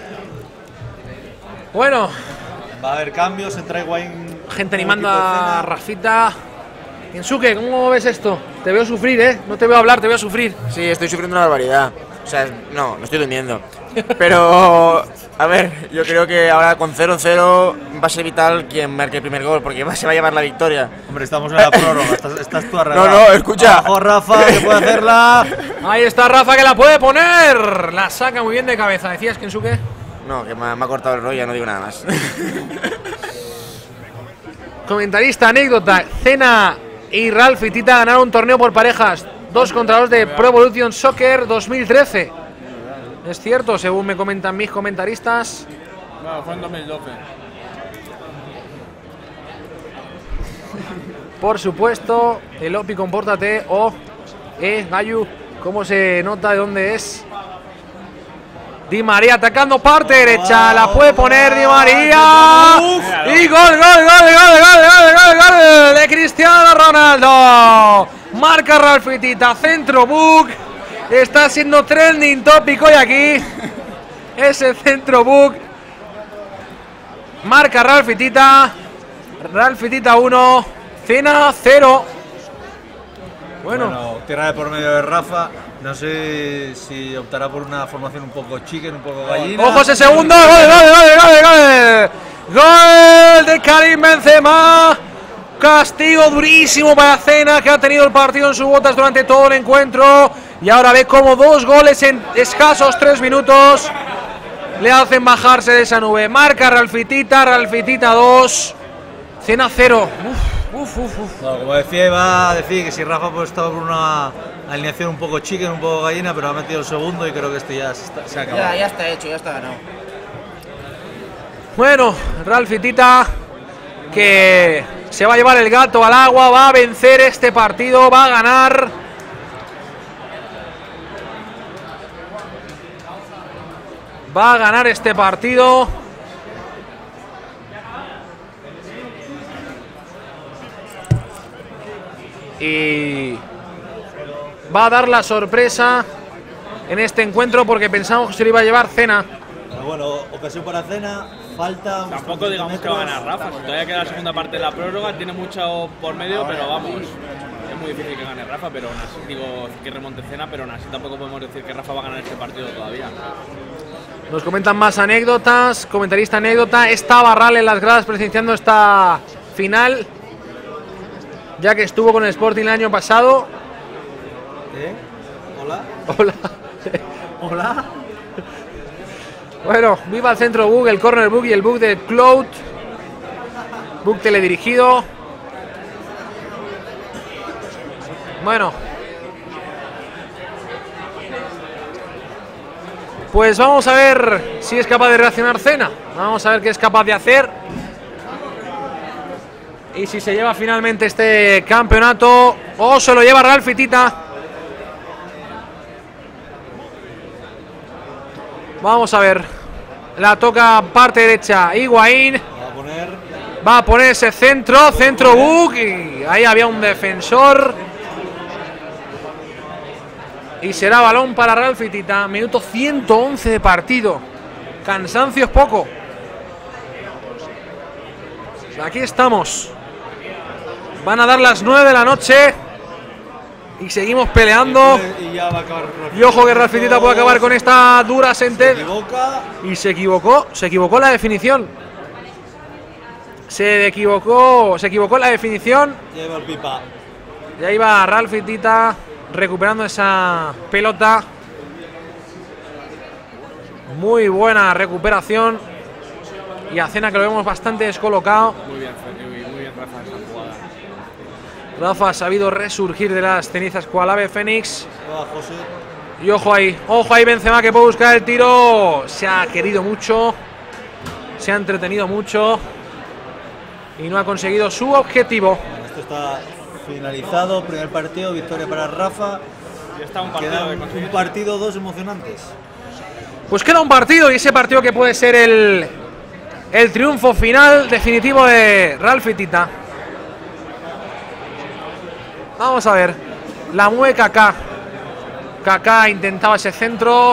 Bueno, va a haber cambios, entra Higuaín. Gente animando a Rafita. Kensuke, ¿cómo ves esto? Te veo sufrir, ¿eh? No te veo hablar, te veo sufrir. Sí, estoy sufriendo una barbaridad. O sea, no estoy durmiendo. Pero, a ver, yo creo que ahora con 0-0 va a ser vital quien marque el primer gol, porque se va a llevar la victoria. Hombre, estamos en la prórroga, estás tú arreglado. No, escucha. Abajo Rafa, que puede hacerla. Ahí está Rafa, que la puede poner. La saca muy bien de cabeza. ¿Decías, Kensuke? No, que me ha cortado el rollo, ya no digo nada más. Comentarista, anécdota. Cena y Ralph y Tita ganaron un torneo por parejas 2 contra 2 de Pro Evolution Soccer 2013. Es cierto, según me comentan mis comentaristas. No, fue en 2012. Por supuesto, el Opi, compórtate. Gayu, ¿cómo se nota de dónde es? Di María atacando parte derecha, la puede poner Di María. Y gol de Cristiano Ronaldo. Marca Ralph y Tita, centro Book. Está siendo trending topic hoy aquí. Ese centro Book. Marca Ralph y Tita. Ralph y Tita 1, Cena 0. Bueno, tierra de por medio de Rafa. No sé si optará por una formación un poco chicken, un poco gallina. ¡Ojo ese segundo! ¡Gol! ¡Gol de Karim Benzema! Castigo durísimo para Cena, que ha tenido el partido en sus botas durante todo el encuentro. Y ahora ve como 2 goles en escasos 3 minutos le hacen bajarse de esa nube. Marca Ralph y Tita 2, Cena 0. Bueno, como decía, iba a decir que si Rafa pues estaba por una alineación un poco chicken, un poco gallina, pero ha metido el segundo y creo que esto ya se ha acabado. Ya está hecho, ya está ganado. Bueno, Ralph y Tita, que se va a llevar el gato al agua, va a vencer este partido, va a ganar. Va a ganar este partido. Y va a dar la sorpresa en este encuentro, porque pensamos que se lo iba a llevar Cena. Pero bueno, ocasión para Cena, falta. Tampoco digamos que va a ganar Rafa, si todavía queda la segunda parte de la prórroga, tiene mucho por medio, pero vamos, es muy difícil que gane Rafa, pero aún así, digo que remonte Cena, pero aún así tampoco podemos decir que Rafa va a ganar este partido todavía. Nos comentan más anécdotas. Comentarista anécdota, está Barral en las gradas presenciando esta final, ya que estuvo con el Sporting el año pasado. Hola. Hola. Hola. Bueno, viva el centro Book, el corner Book y el Book de Cloud. Book teledirigido. Bueno, pues vamos a ver si es capaz de reaccionar Cena. Vamos a ver qué es capaz de hacer. Y si se lleva finalmente este campeonato o se lo lleva Ralph y Tita. Vamos a ver. La toca parte derecha Higuaín. Va a poner ese centro Book. Y ahí había un defensor. Y será balón para Ralph y Tita. Minuto 111 de partido. Cansancio es poco. Aquí estamos. Van a dar las 9 de la noche. Y seguimos peleando. Y ojo que Ralph y Tita puede acabar con esta dura sentencia. Y se equivocó la definición. Se equivocó la definición. Lleva el pipa. Y ahí va Ralph y Tita recuperando esa pelota. Muy buena recuperación. Y a Cena, que lo vemos bastante descolocado. Muy bien Rafa, esa jugada. Rafa ha sabido resurgir de las cenizas cual ave fénix. José. Y ojo ahí Benzema, que puede buscar el tiro. Se ha querido mucho, se ha entretenido mucho y no ha conseguido su objetivo. Esto está finalizado, primer partido, victoria para Rafa. Y está un partido, dos emocionantes. Pues queda un partido, y ese partido que puede ser el triunfo final definitivo de Ralph y Tita. Vamos a ver. La mueve Kaká. Kaká intentaba ese centro.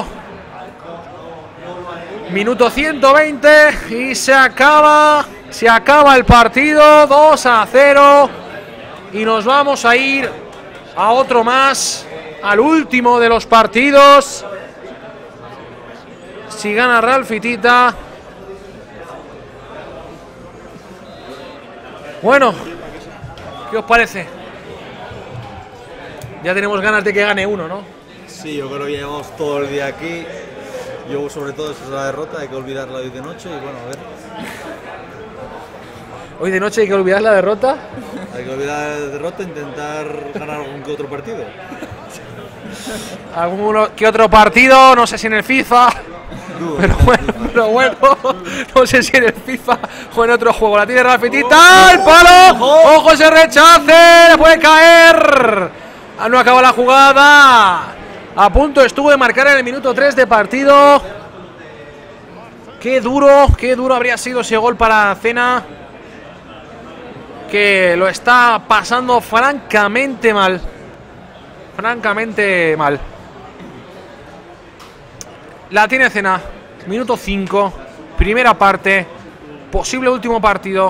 Minuto 120 y se acaba el partido. 2-0. Y nos vamos a ir a otro más, al último de los partidos si gana Ralfy-Tita. Bueno, ¿qué os parece? Ya tenemos ganas de que gane uno, ¿no? Sí, yo creo que llevamos todo el día aquí. Yo sobre todo es la derrota, hay que olvidarla hoy de noche y bueno, a ver. Hoy de noche hay que olvidar la derrota. Hay que olvidar la derrota e intentar ganar algún que otro partido. Alguno que otro partido, no sé si en el FIFA. Pero bueno, no sé si en el FIFA o en otro juego. La tiene Ralfy-Tita, ¡el palo! ¡Ojo ese rechace! ¡Le puede caer! No acaba la jugada. A punto estuvo de marcar en el minuto 3 de partido. Qué duro habría sido ese gol para Cena, que lo está pasando francamente mal. Francamente mal. La tiene Cena. Minuto 5. Primera parte. Posible último partido.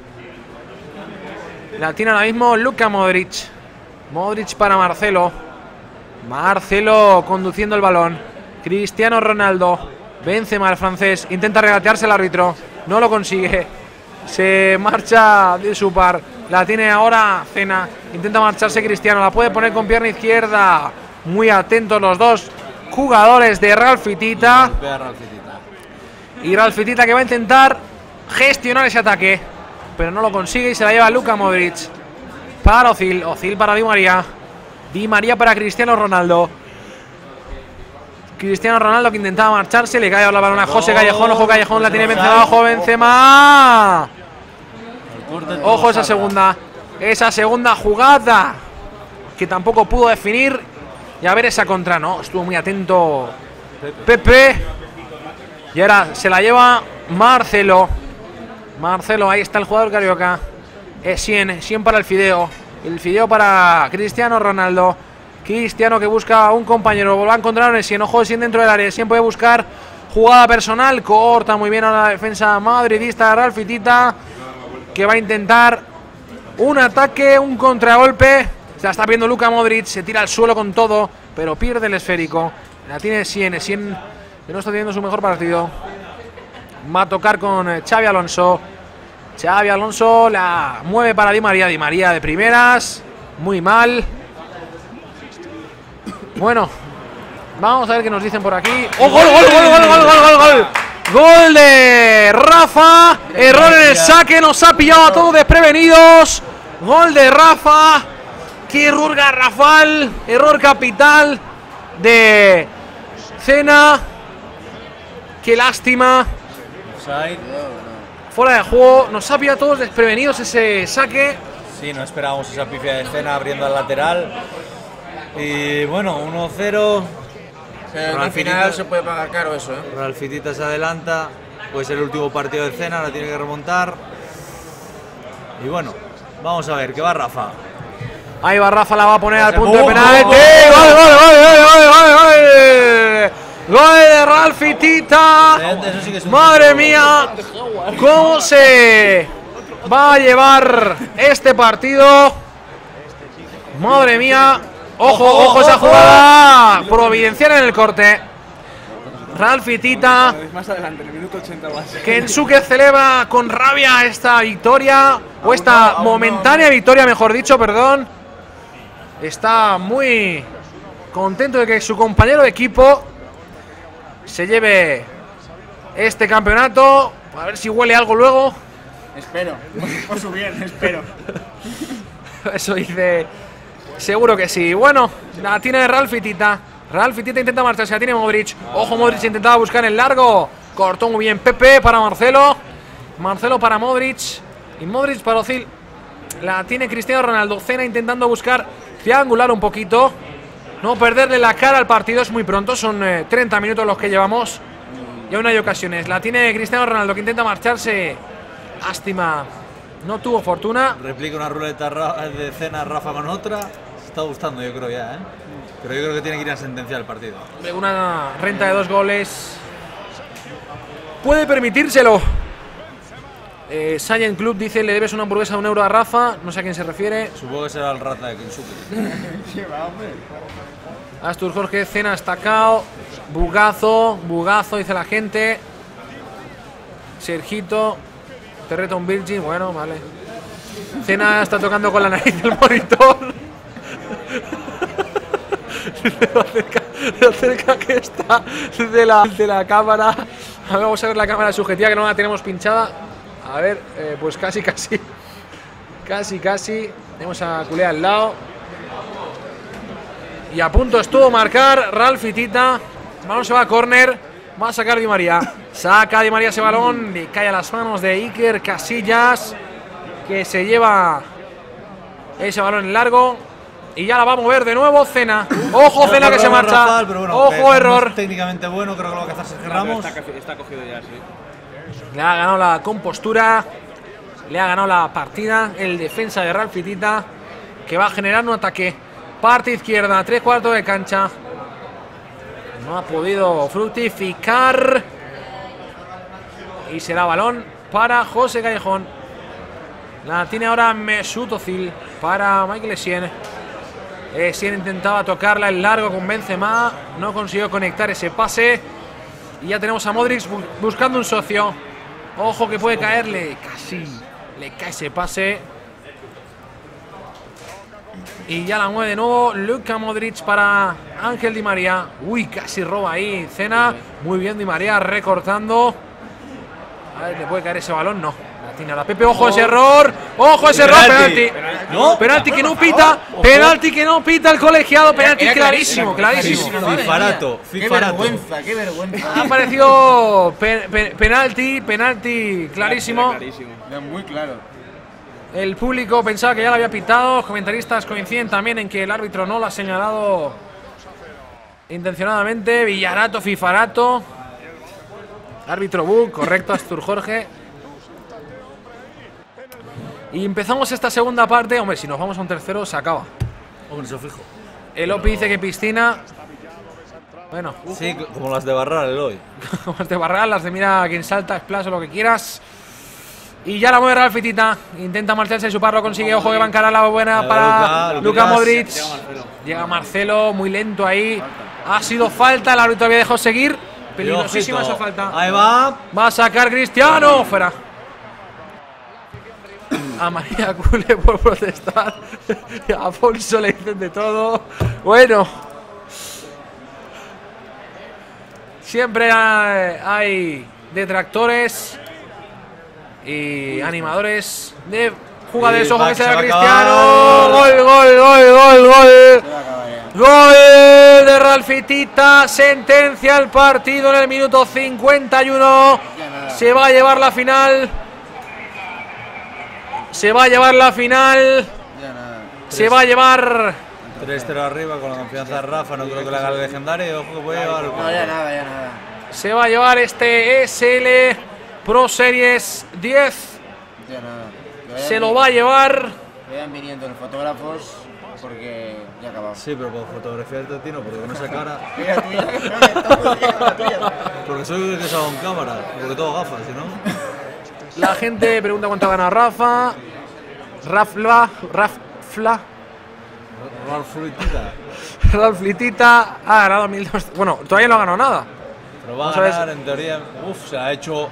La tiene ahora mismo Luka Modric. Modric para Marcelo. Marcelo conduciendo el balón. Cristiano Ronaldo. Benzema, el francés. Intenta regatearse el árbitro. No lo consigue. Se marcha de su par. La tiene ahora Cena. Intenta marcharse Cristiano. La puede poner con pierna izquierda. Muy atentos los dos jugadores de Ralfy-Tita. Y Ralfy-Tita que va a intentar gestionar ese ataque, pero no lo consigue y se la lleva Luka Modric. Para Ozil. Ozil para Di María. Di María para Cristiano Ronaldo. Cristiano Ronaldo que intentaba marcharse. Le cae la balón a José Callejón. Ojo Callejón, la tiene Benzema. Ojo Benzema. Ojo esa segunda jugada que tampoco pudo definir. Y a ver esa contra, ¿no? Estuvo muy atento Pepe. Y ahora se la lleva Marcelo. Marcelo, ahí está el jugador carioca. Essien para el Fideo. El Fideo para Cristiano Ronaldo. Cristiano que busca a un compañero. Vuelve a encontrar a Essien. Ojo Essien dentro del área. Essien puede buscar jugada personal. Corta muy bien a la defensa madridista de Ralfy-Tita, que va a intentar un ataque, un contragolpe. Se la está viendo Luka Modric. Se tira al suelo con todo, pero pierde el esférico. La tiene Essien. Essien que no está teniendo su mejor partido. Va a tocar con Xavi Alonso. Xavi Alonso la mueve para Di María. Di María de primeras. Muy mal. Bueno, vamos a ver qué nos dicen por aquí. ¡Oh, gol! Gol de Rafa. Error en el saque. Nos ha pillado a todos desprevenidos. Gol de Rafa. ¡Qué error garrafal! Error capital de Cena. ¡Qué lástima! Fuera de juego. Nos ha pillado a todos desprevenidos ese saque. Sí, no esperábamos esa pifia de Cena abriendo al lateral. Y bueno, 1-0. Al final se puede pagar caro eso, ¿eh? Ralfy-Tita se adelanta. Puede ser el último partido de Cena, la tiene que remontar. Y bueno, vamos a ver, ¿qué va Rafa? Ahí va Rafa, la va a poner al punto de ¡Gol! penalti. ¡Gol de Ralfy-Tita! ¡Madre mía! ¿Cómo se va a llevar este partido? ¡Madre mía! ¡Ojo esa jugada! Providencial en el corte. Ralfy-Tita, Más adelante, en el minuto 80 o así. Kensuke celebra con rabia esta victoria, o esta momentánea victoria, mejor dicho, perdón. Está muy contento de que su compañero de equipo se lleve este campeonato. A ver si huele algo luego. Espero. Por su bien, espero. Eso dice. Seguro que sí. Bueno, la tiene Ralfy-Tita. Ralfy-Tita intenta marcharse, la tiene Modric. Ojo, Modric intentaba buscar el largo. Cortó muy bien Pepe para Marcelo. Marcelo para Modric. Y Modric para Ozil. La tiene Cristiano Ronaldo. Cena intentando buscar triangular un poquito. No perderle la cara al partido, es muy pronto. Son 30 minutos los que llevamos. Y aún hay ocasiones. La tiene Cristiano Ronaldo que intenta marcharse. Lástima. No tuvo fortuna. Replica una ruleta de Cena, Rafa con otra. Se está gustando, yo creo ya, ¿eh? Pero yo creo que tiene que ir a sentenciar el partido. Una renta de 2 goles. Puede permitírselo. Saiyan Club dice: le debes una hamburguesa de €1 a Rafa. No sé a quién se refiere. Supongo que será el rata de Kensuke. Astur Jorge, Cena destacado. Bugazo, dice la gente. Sergito, Terreton Virgin, bueno, vale. Cena está tocando con la nariz del monitor. Lo cerca que está de la cámara. A ver, vamos a ver la cámara subjetiva que no la tenemos pinchada. A ver, pues casi. Tenemos a Culé al lado. Y a punto estuvo marcar Ralf Tita. El balón se va a córner. Va a sacar Di María. Saca Di María ese balón. Le cae a las manos de Iker Casillas, que se lleva ese balón en largo. Y ya la va a mover de nuevo Cena. Ojo, Cena que se marcha. Rafael, pero bueno, ojo, error. Técnicamente bueno, creo que lo va a cazar Sergio Ramos. Está cogido ya, sí. Le ha ganado la compostura. Le ha ganado la partida el defensa de Ralf Tita, que va a generar un ataque. Parte izquierda, 3/4 de cancha. No ha podido fructificar. Y será balón para José Callejón. La tiene ahora Mesut Özil para Michael Essien. Essien intentaba tocarla en largo con Benzema. No consiguió conectar ese pase. Y ya tenemos a Modric buscando un socio. Ojo que puede caerle. Casi le cae ese pase. Y ya la mueve de nuevo Luka Modric para Ángel Di María. Uy, casi roba ahí Cena. Muy bien Di María recortando. A ver, ¿le puede caer ese balón? No. La tiene ahora Pepe. Ojo ese error. Ojo ese error. Penalti. ¿No? Penalti que no pita. Penalti que no pita el colegiado. Penalti clarísimo. Fifarato. Qué vergüenza. Ha aparecido penalti clarísimo. Muy claro. El público pensaba que ya lo había pitado. Los comentaristas coinciden también en que el árbitro no lo ha señalado intencionadamente. Villarato, Fifarato. Árbitro Bug, correcto, Astur Jorge. Y empezamos esta segunda parte. Hombre, si nos vamos a un tercero, se acaba. Hombre, eso fijo. El Opi dice que piscina. Bueno, sí, como las de Barral, el hoy. Como las de Barral, las de mira quien salta, splash o lo que quieras. Y ya la mueve Ralf Tita. Intenta marcharse de su par, lo consigue. Ojo que va a encarar la buena para Luka Modric. Llega Marcelo, muy lento ahí. Ha sido falta, el árbitro había dejado seguir. Peligrosísima esa falta. Ahí va. Va a sacar Cristiano. Fuera. A María Culé por protestar. A Afonso le dicen de todo. Bueno. Siempre hay detractores y animadores de jugadores. Ojo que sea Cristiano. Gol. Gol de Ralf Tita. Sentencia el partido en el minuto 51. Se va a llevar la final. Se va a llevar 3-0 arriba con la confianza de Rafa. No creo que le haga el legendario. Ojo que puede llevar. No, ya nada. Se va a llevar este SL Pro Series 10. Se lo va a llevar. Vayan viniendo los fotógrafos porque ya acabamos. Sí, pero por fotografiarte a ti no, porque con esa cara. Porque soy el que salgo en cámara, porque tengo gafas, si no. La gente pregunta cuánto gana Rafa. Ralf Tita ha ganado 1200. Bueno, todavía no ha ganado nada. Pero va a ganar, en teoría. Se ha hecho.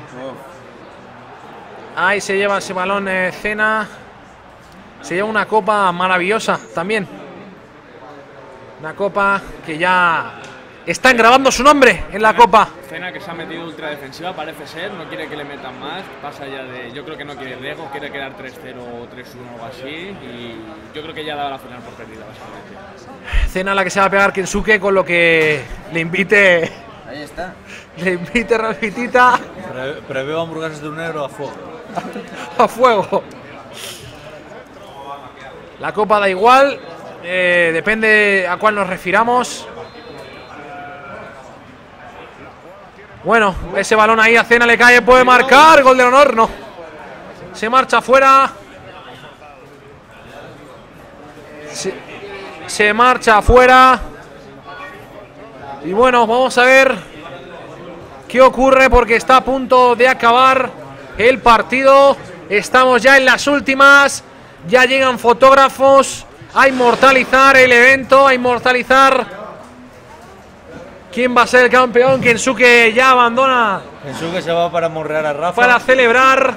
Ahí se lleva ese balón Cena. Se lleva una copa maravillosa también. Una copa que ya están grabando su nombre en la copa. Cena que se ha metido ultra defensiva, parece ser, no quiere que le metan más, pasa ya de, yo creo que no quiere riesgo, quiere quedar 3-0 o 3-1 o así, y yo creo que ya ha dado la final por perdida básicamente. Cena la que se va a pegar Kensuke, con lo que le invite. Ahí está. Le invite Ralf Tita. Preveo hamburguesas de €1 a fuego. A fuego. La copa da igual, depende a cuál nos refiramos. Bueno, ese balón ahí a Cena le cae, puede marcar, gol del honor, no. Se marcha afuera. Se marcha afuera. Y bueno, vamos a ver qué ocurre porque está a punto de acabar el partido. Estamos ya en las últimas. Ya llegan fotógrafos a inmortalizar el evento, a inmortalizar ¿Quién va a ser el campeón? Kensuke ya abandona. Kensuke se va para morrear a Rafa. Para celebrar.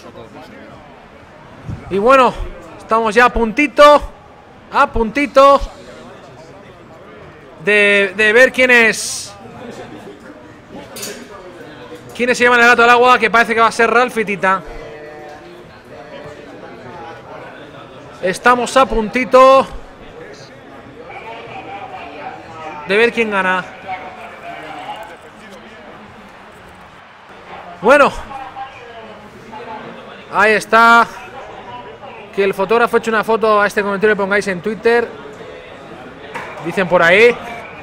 Y bueno, estamos ya a puntito de ver quiénes se llevan el gato al agua, que parece que va a ser Ralph y Tita. Estamos a puntito de ver quién gana. Bueno, ahí está. Que el fotógrafo ha hecho una foto a este comentario, que pongáis en Twitter. Dicen por ahí.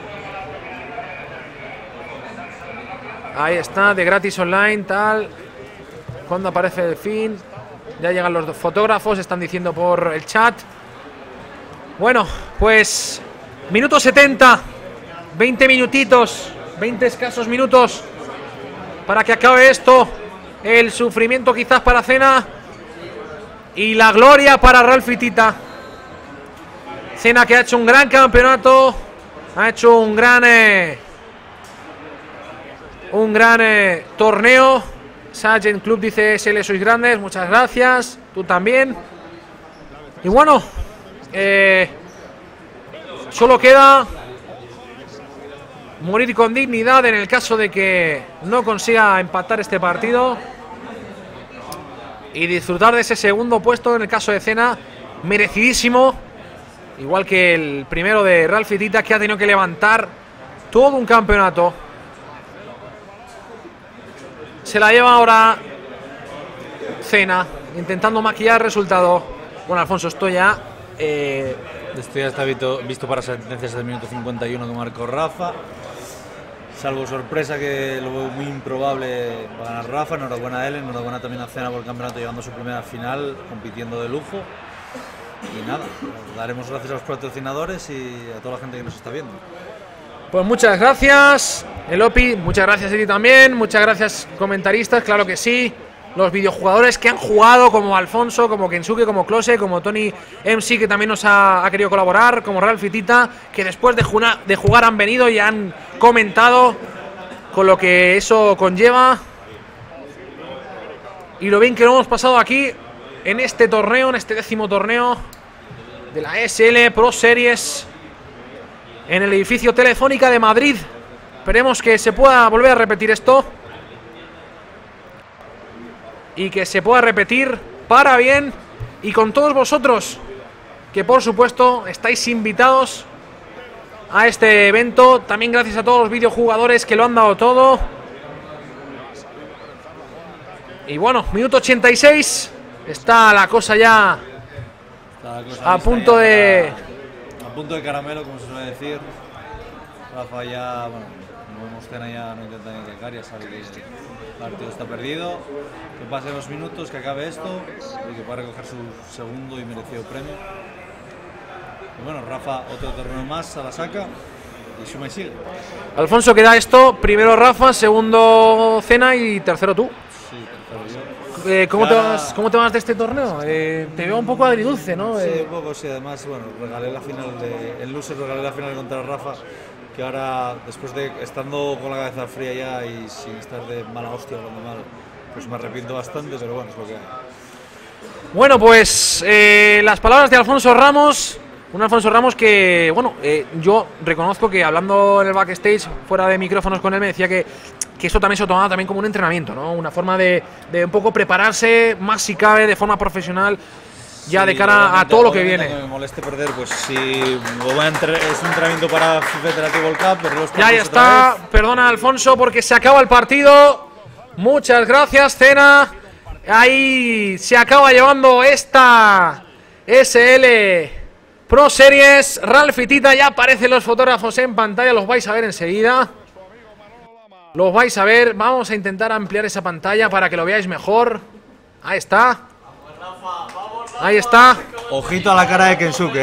Ahí está, de gratis online, tal. Cuando aparece el fin. Ya llegan los fotógrafos, están diciendo por el chat. Bueno, pues minuto 70. 20 minutitos, 20 escasos minutos para que acabe esto. El sufrimiento quizás para Cena y la gloria para Ralph y Tita. Cena, que ha hecho un gran campeonato, ha hecho un gran torneo. Sargent Club dice: SL, sois grandes, muchas gracias, tú también. Y bueno, solo queda morir con dignidad en el caso de que no consiga empatar este partido, y disfrutar de ese segundo puesto en el caso de Cena, merecidísimo, igual que el primero de Ralph y Tita, que ha tenido que levantar todo un campeonato. Se la lleva ahora Cena, intentando maquillar el resultado. Bueno, Alfonso, esto ya está visto para sentencias del minuto 51 que marcó Rafa. Salvo sorpresa, que lo veo muy improbable, va a ganar Rafa. Enhorabuena a él, enhorabuena también a Cena por el campeonato, llegando a su primera final, compitiendo de lujo. Y nada, daremos gracias a los patrocinadores y a toda la gente que nos está viendo. Pues muchas gracias, Elopi, muchas gracias a ti también, muchas gracias comentaristas, claro que sí. Los videojugadores que han jugado, como Alfonso, como Kensuke, como Close, como Tony MC, que también nos ha querido colaborar, como Ralph y Tita, que después de jugar han venido y han comentado con lo que eso conlleva. Y lo bien que lo hemos pasado aquí en este torneo, en este 10º torneo de la SL Pro Series, en el edificio Telefónica de Madrid. Esperemos que se pueda volver a repetir esto, y que se pueda repetir para bien, y con todos vosotros, que por supuesto estáis invitados a este evento. También gracias a todos los videojugadores que lo han dado todo. Y bueno, minuto 86. Está la cosa ya a punto de... A punto de caramelo, como se suele decir. Rafa ya, bueno, no vemos Cena, ya no intenta ni llegar, ya sabe que el partido está perdido. Que pasen los minutos, que acabe esto y que pueda recoger su segundo y merecido premio. Y bueno, Rafa, otro torneo más a la saca y suma y sigue. Alfonso, queda esto: primero Rafa, segundo Cena y tercero tú. Sí, tercero yo. ¿Cómo te vas de este torneo? Te veo un poco agridulce, ¿no? Sí, un poco, sí. Además, bueno, regalé la final en Loser, regalé la final contra Rafa, que ahora, después de estando con la cabeza fría ya y sin estar de mala hostia hablando mal, pues me arrepiento bastante, pero bueno, es lo que hay. Bueno, pues las palabras de Alfonso Ramos. Un Alfonso Ramos que, bueno, yo reconozco que hablando en el backstage, fuera de micrófonos con él, me decía que eso también se lo tomaba también como un entrenamiento, ¿no? Una forma de un poco prepararse, más si cabe, de forma profesional, ya sí, de cara a todo lo que viene. Que me moleste perder, pues si es un entrenamiento para Federation World Cup, pero ya está, perdona Alfonso, porque se acaba el partido. Muchas gracias, Cena. Ahí se acaba llevando esta SL Pro Series. Ralph y Tita, ya aparecen los fotógrafos en pantalla, los vais a ver enseguida. Los vais a ver, vamos a intentar ampliar esa pantalla para que lo veáis mejor. Ahí está. Ahí está. Ojito a la cara de Kensuke,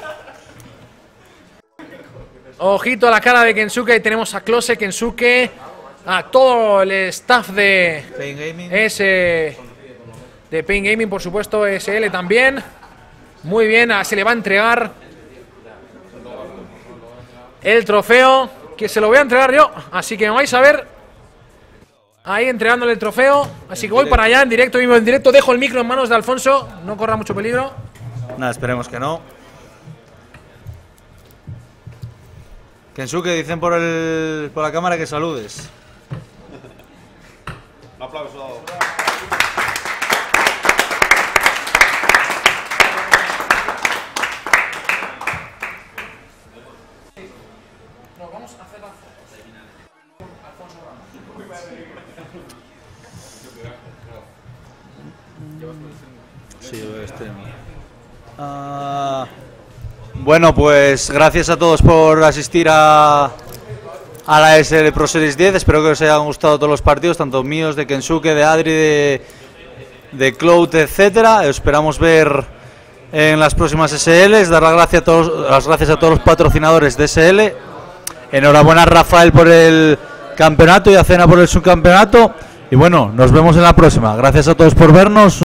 Ojito a la cara de Kensuke. Ahí tenemos a Close, Kensuke, a todo el staff de Pain Gaming. De Pain Gaming, por supuesto, SL también. Muy bien, se le va a entregar el trofeo. que se lo voy a entregar yo. Así que me vais a ver ahí entregándole el trofeo. Así que voy para allá en directo, vivo en directo. Dejo el micro en manos de Alfonso, no corra mucho peligro. Nada, esperemos que no. Kensuke, dicen por la cámara que saludes. Un aplauso. Nos vamos a hacer la foto. Sí, bueno, pues gracias a todos por asistir a la SL Pro Series 10. Espero que os hayan gustado todos los partidos, tanto míos, de Kensuke, de Adri, de Cloud, etcétera. Esperamos ver en las próximas SLs. Dar las gracias a todos los patrocinadores de SL. Enhorabuena a Rafael por el campeonato y a Cena por el subcampeonato. Y bueno, nos vemos en la próxima. Gracias a todos por vernos.